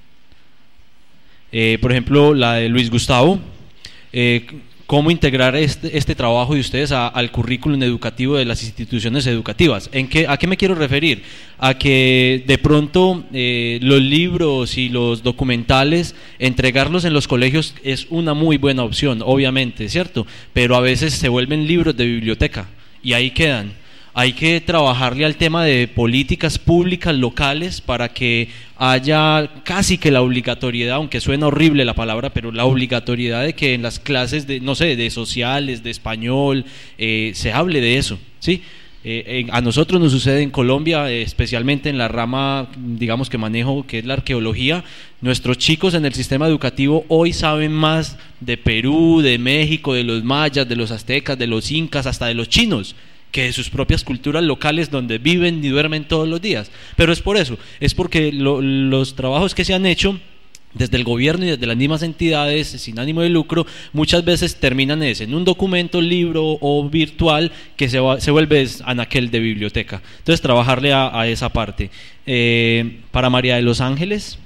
Por ejemplo, la de Luis Gustavo, cómo integrar este trabajo de ustedes al currículum educativo de las instituciones educativas. ¿A qué me quiero referir? A que de pronto los libros y los documentales, entregarlos en los colegios es una muy buena opción, obviamente, ¿cierto? Pero a veces se vuelven libros de biblioteca y ahí quedan. Hay que trabajarle al tema de políticas públicas locales para que haya casi que la obligatoriedad, aunque suena horrible la palabra, pero la obligatoriedad de que en las clases de, no sé, de sociales, de español, se hable de eso, ¿sí? A nosotros nos sucede en Colombia, especialmente en la rama, digamos, que manejo, que es la arqueología. Nuestros chicos en el sistema educativo hoy saben más de Perú, de México, de los mayas, de los aztecas, de los incas, hasta de los chinos, que de sus propias culturas locales donde viven y duermen todos los días. Pero es por eso, es porque los trabajos que se han hecho desde el gobierno y desde las mismas entidades sin ánimo de lucro muchas veces terminan en un documento, libro o virtual que se vuelve anaquel de biblioteca. Entonces trabajarle a esa parte. Para María de los Ángeles,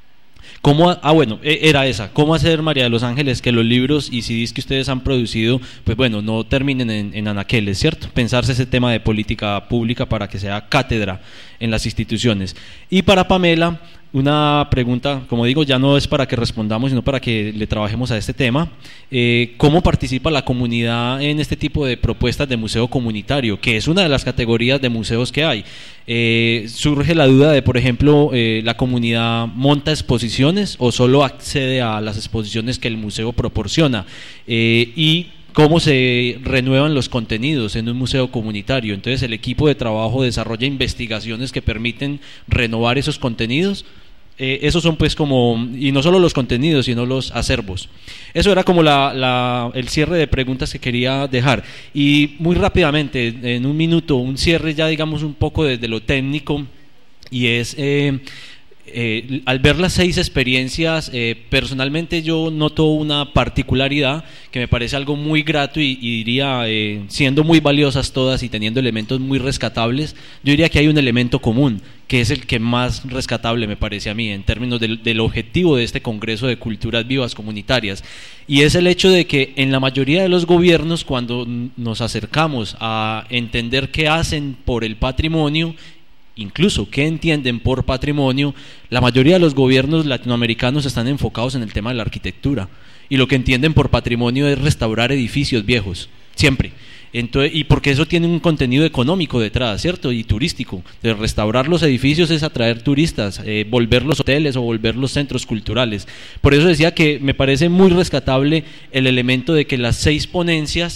era esa, ¿cómo hacer, María de los Ángeles, que los libros y CDs que ustedes han producido, pues bueno, no terminen en anaqueles, ¿cierto? Pensarse ese tema de política pública para que sea cátedra en las instituciones. Y para Pamela, una pregunta, como digo, ya no es para que respondamos, sino para que le trabajemos a este tema. ¿Cómo participa la comunidad en este tipo de propuestas de museo comunitario, que es una de las categorías de museos que hay? Surge la duda de, por ejemplo, ¿la comunidad monta exposiciones o solo accede a las exposiciones que el museo proporciona? Y cómo se renuevan los contenidos en un museo comunitario. Entonces el equipo de trabajo desarrolla investigaciones que permiten renovar esos contenidos. Esos son pues como, y no solo los contenidos, sino los acervos. Eso era como el cierre de preguntas que quería dejar. Y muy rápidamente, en un minuto, un cierre ya digamos un poco desde lo técnico, y es... al ver las 6 experiencias, personalmente yo noto una particularidad que me parece algo muy grato y diría, siendo muy valiosas todas y teniendo elementos muy rescatables, yo diría que hay un elemento común, que es el que más rescatable me parece a mí en términos del objetivo de este Congreso de Culturas Vivas Comunitarias, y es el hecho de que en la mayoría de los gobiernos, cuando nos acercamos a entender qué hacen por el patrimonio, incluso qué entienden por patrimonio, la mayoría de los gobiernos latinoamericanos están enfocados en el tema de la arquitectura, y lo que entienden por patrimonio es restaurar edificios viejos, siempre. Entonces, y porque eso tiene un contenido económico detrás, ¿cierto? Y turístico. De restaurar los edificios es atraer turistas, volver los hoteles o volver los centros culturales. Por eso decía que me parece muy rescatable el elemento de que las 6 ponencias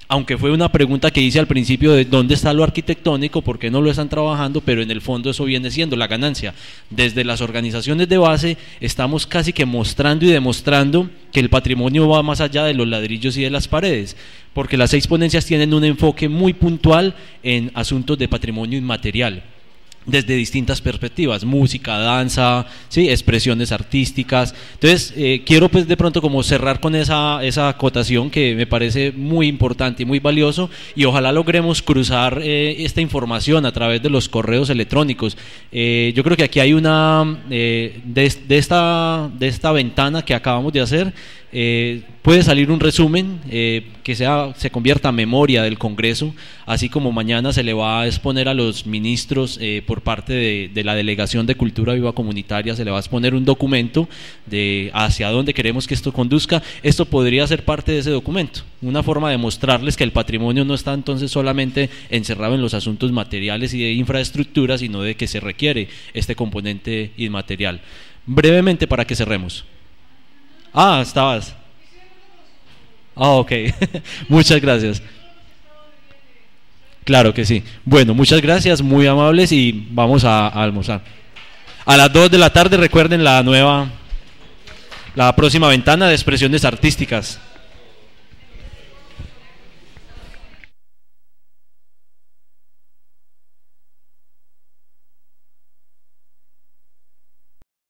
aunque fue una pregunta que hice al principio de dónde está lo arquitectónico, por qué no lo están trabajando, pero en el fondo eso viene siendo la ganancia. Desde las organizaciones de base estamos casi que mostrando y demostrando que el patrimonio va más allá de los ladrillos y de las paredes, porque las 6 ponencias tienen un enfoque muy puntual en asuntos de patrimonio inmaterial, desde distintas perspectivas, música, danza, ¿sí? Expresiones artísticas. Entonces, quiero pues de pronto como cerrar con esa acotación que me parece muy importante y muy valioso, y ojalá logremos cruzar esta información a través de los correos electrónicos. Yo creo que aquí hay una, de esta ventana que acabamos de hacer, puede salir un resumen que se convierta en memoria del Congreso, así como mañana se le va a exponer a los ministros por parte de la Delegación de Cultura Viva Comunitaria, se le va a exponer un documento de hacia dónde queremos que esto conduzca. Esto podría ser parte de ese documento, una forma de mostrarles que el patrimonio no está entonces solamente encerrado en los asuntos materiales y de infraestructura, sino de que se requiere este componente inmaterial. Brevemente para que cerremos. Ah, estabas. Ah, ok. Muchas gracias. Claro que sí. Bueno, muchas gracias, muy amables, y vamos a almorzar. A las 2 de la tarde, recuerden la próxima ventana de expresiones artísticas.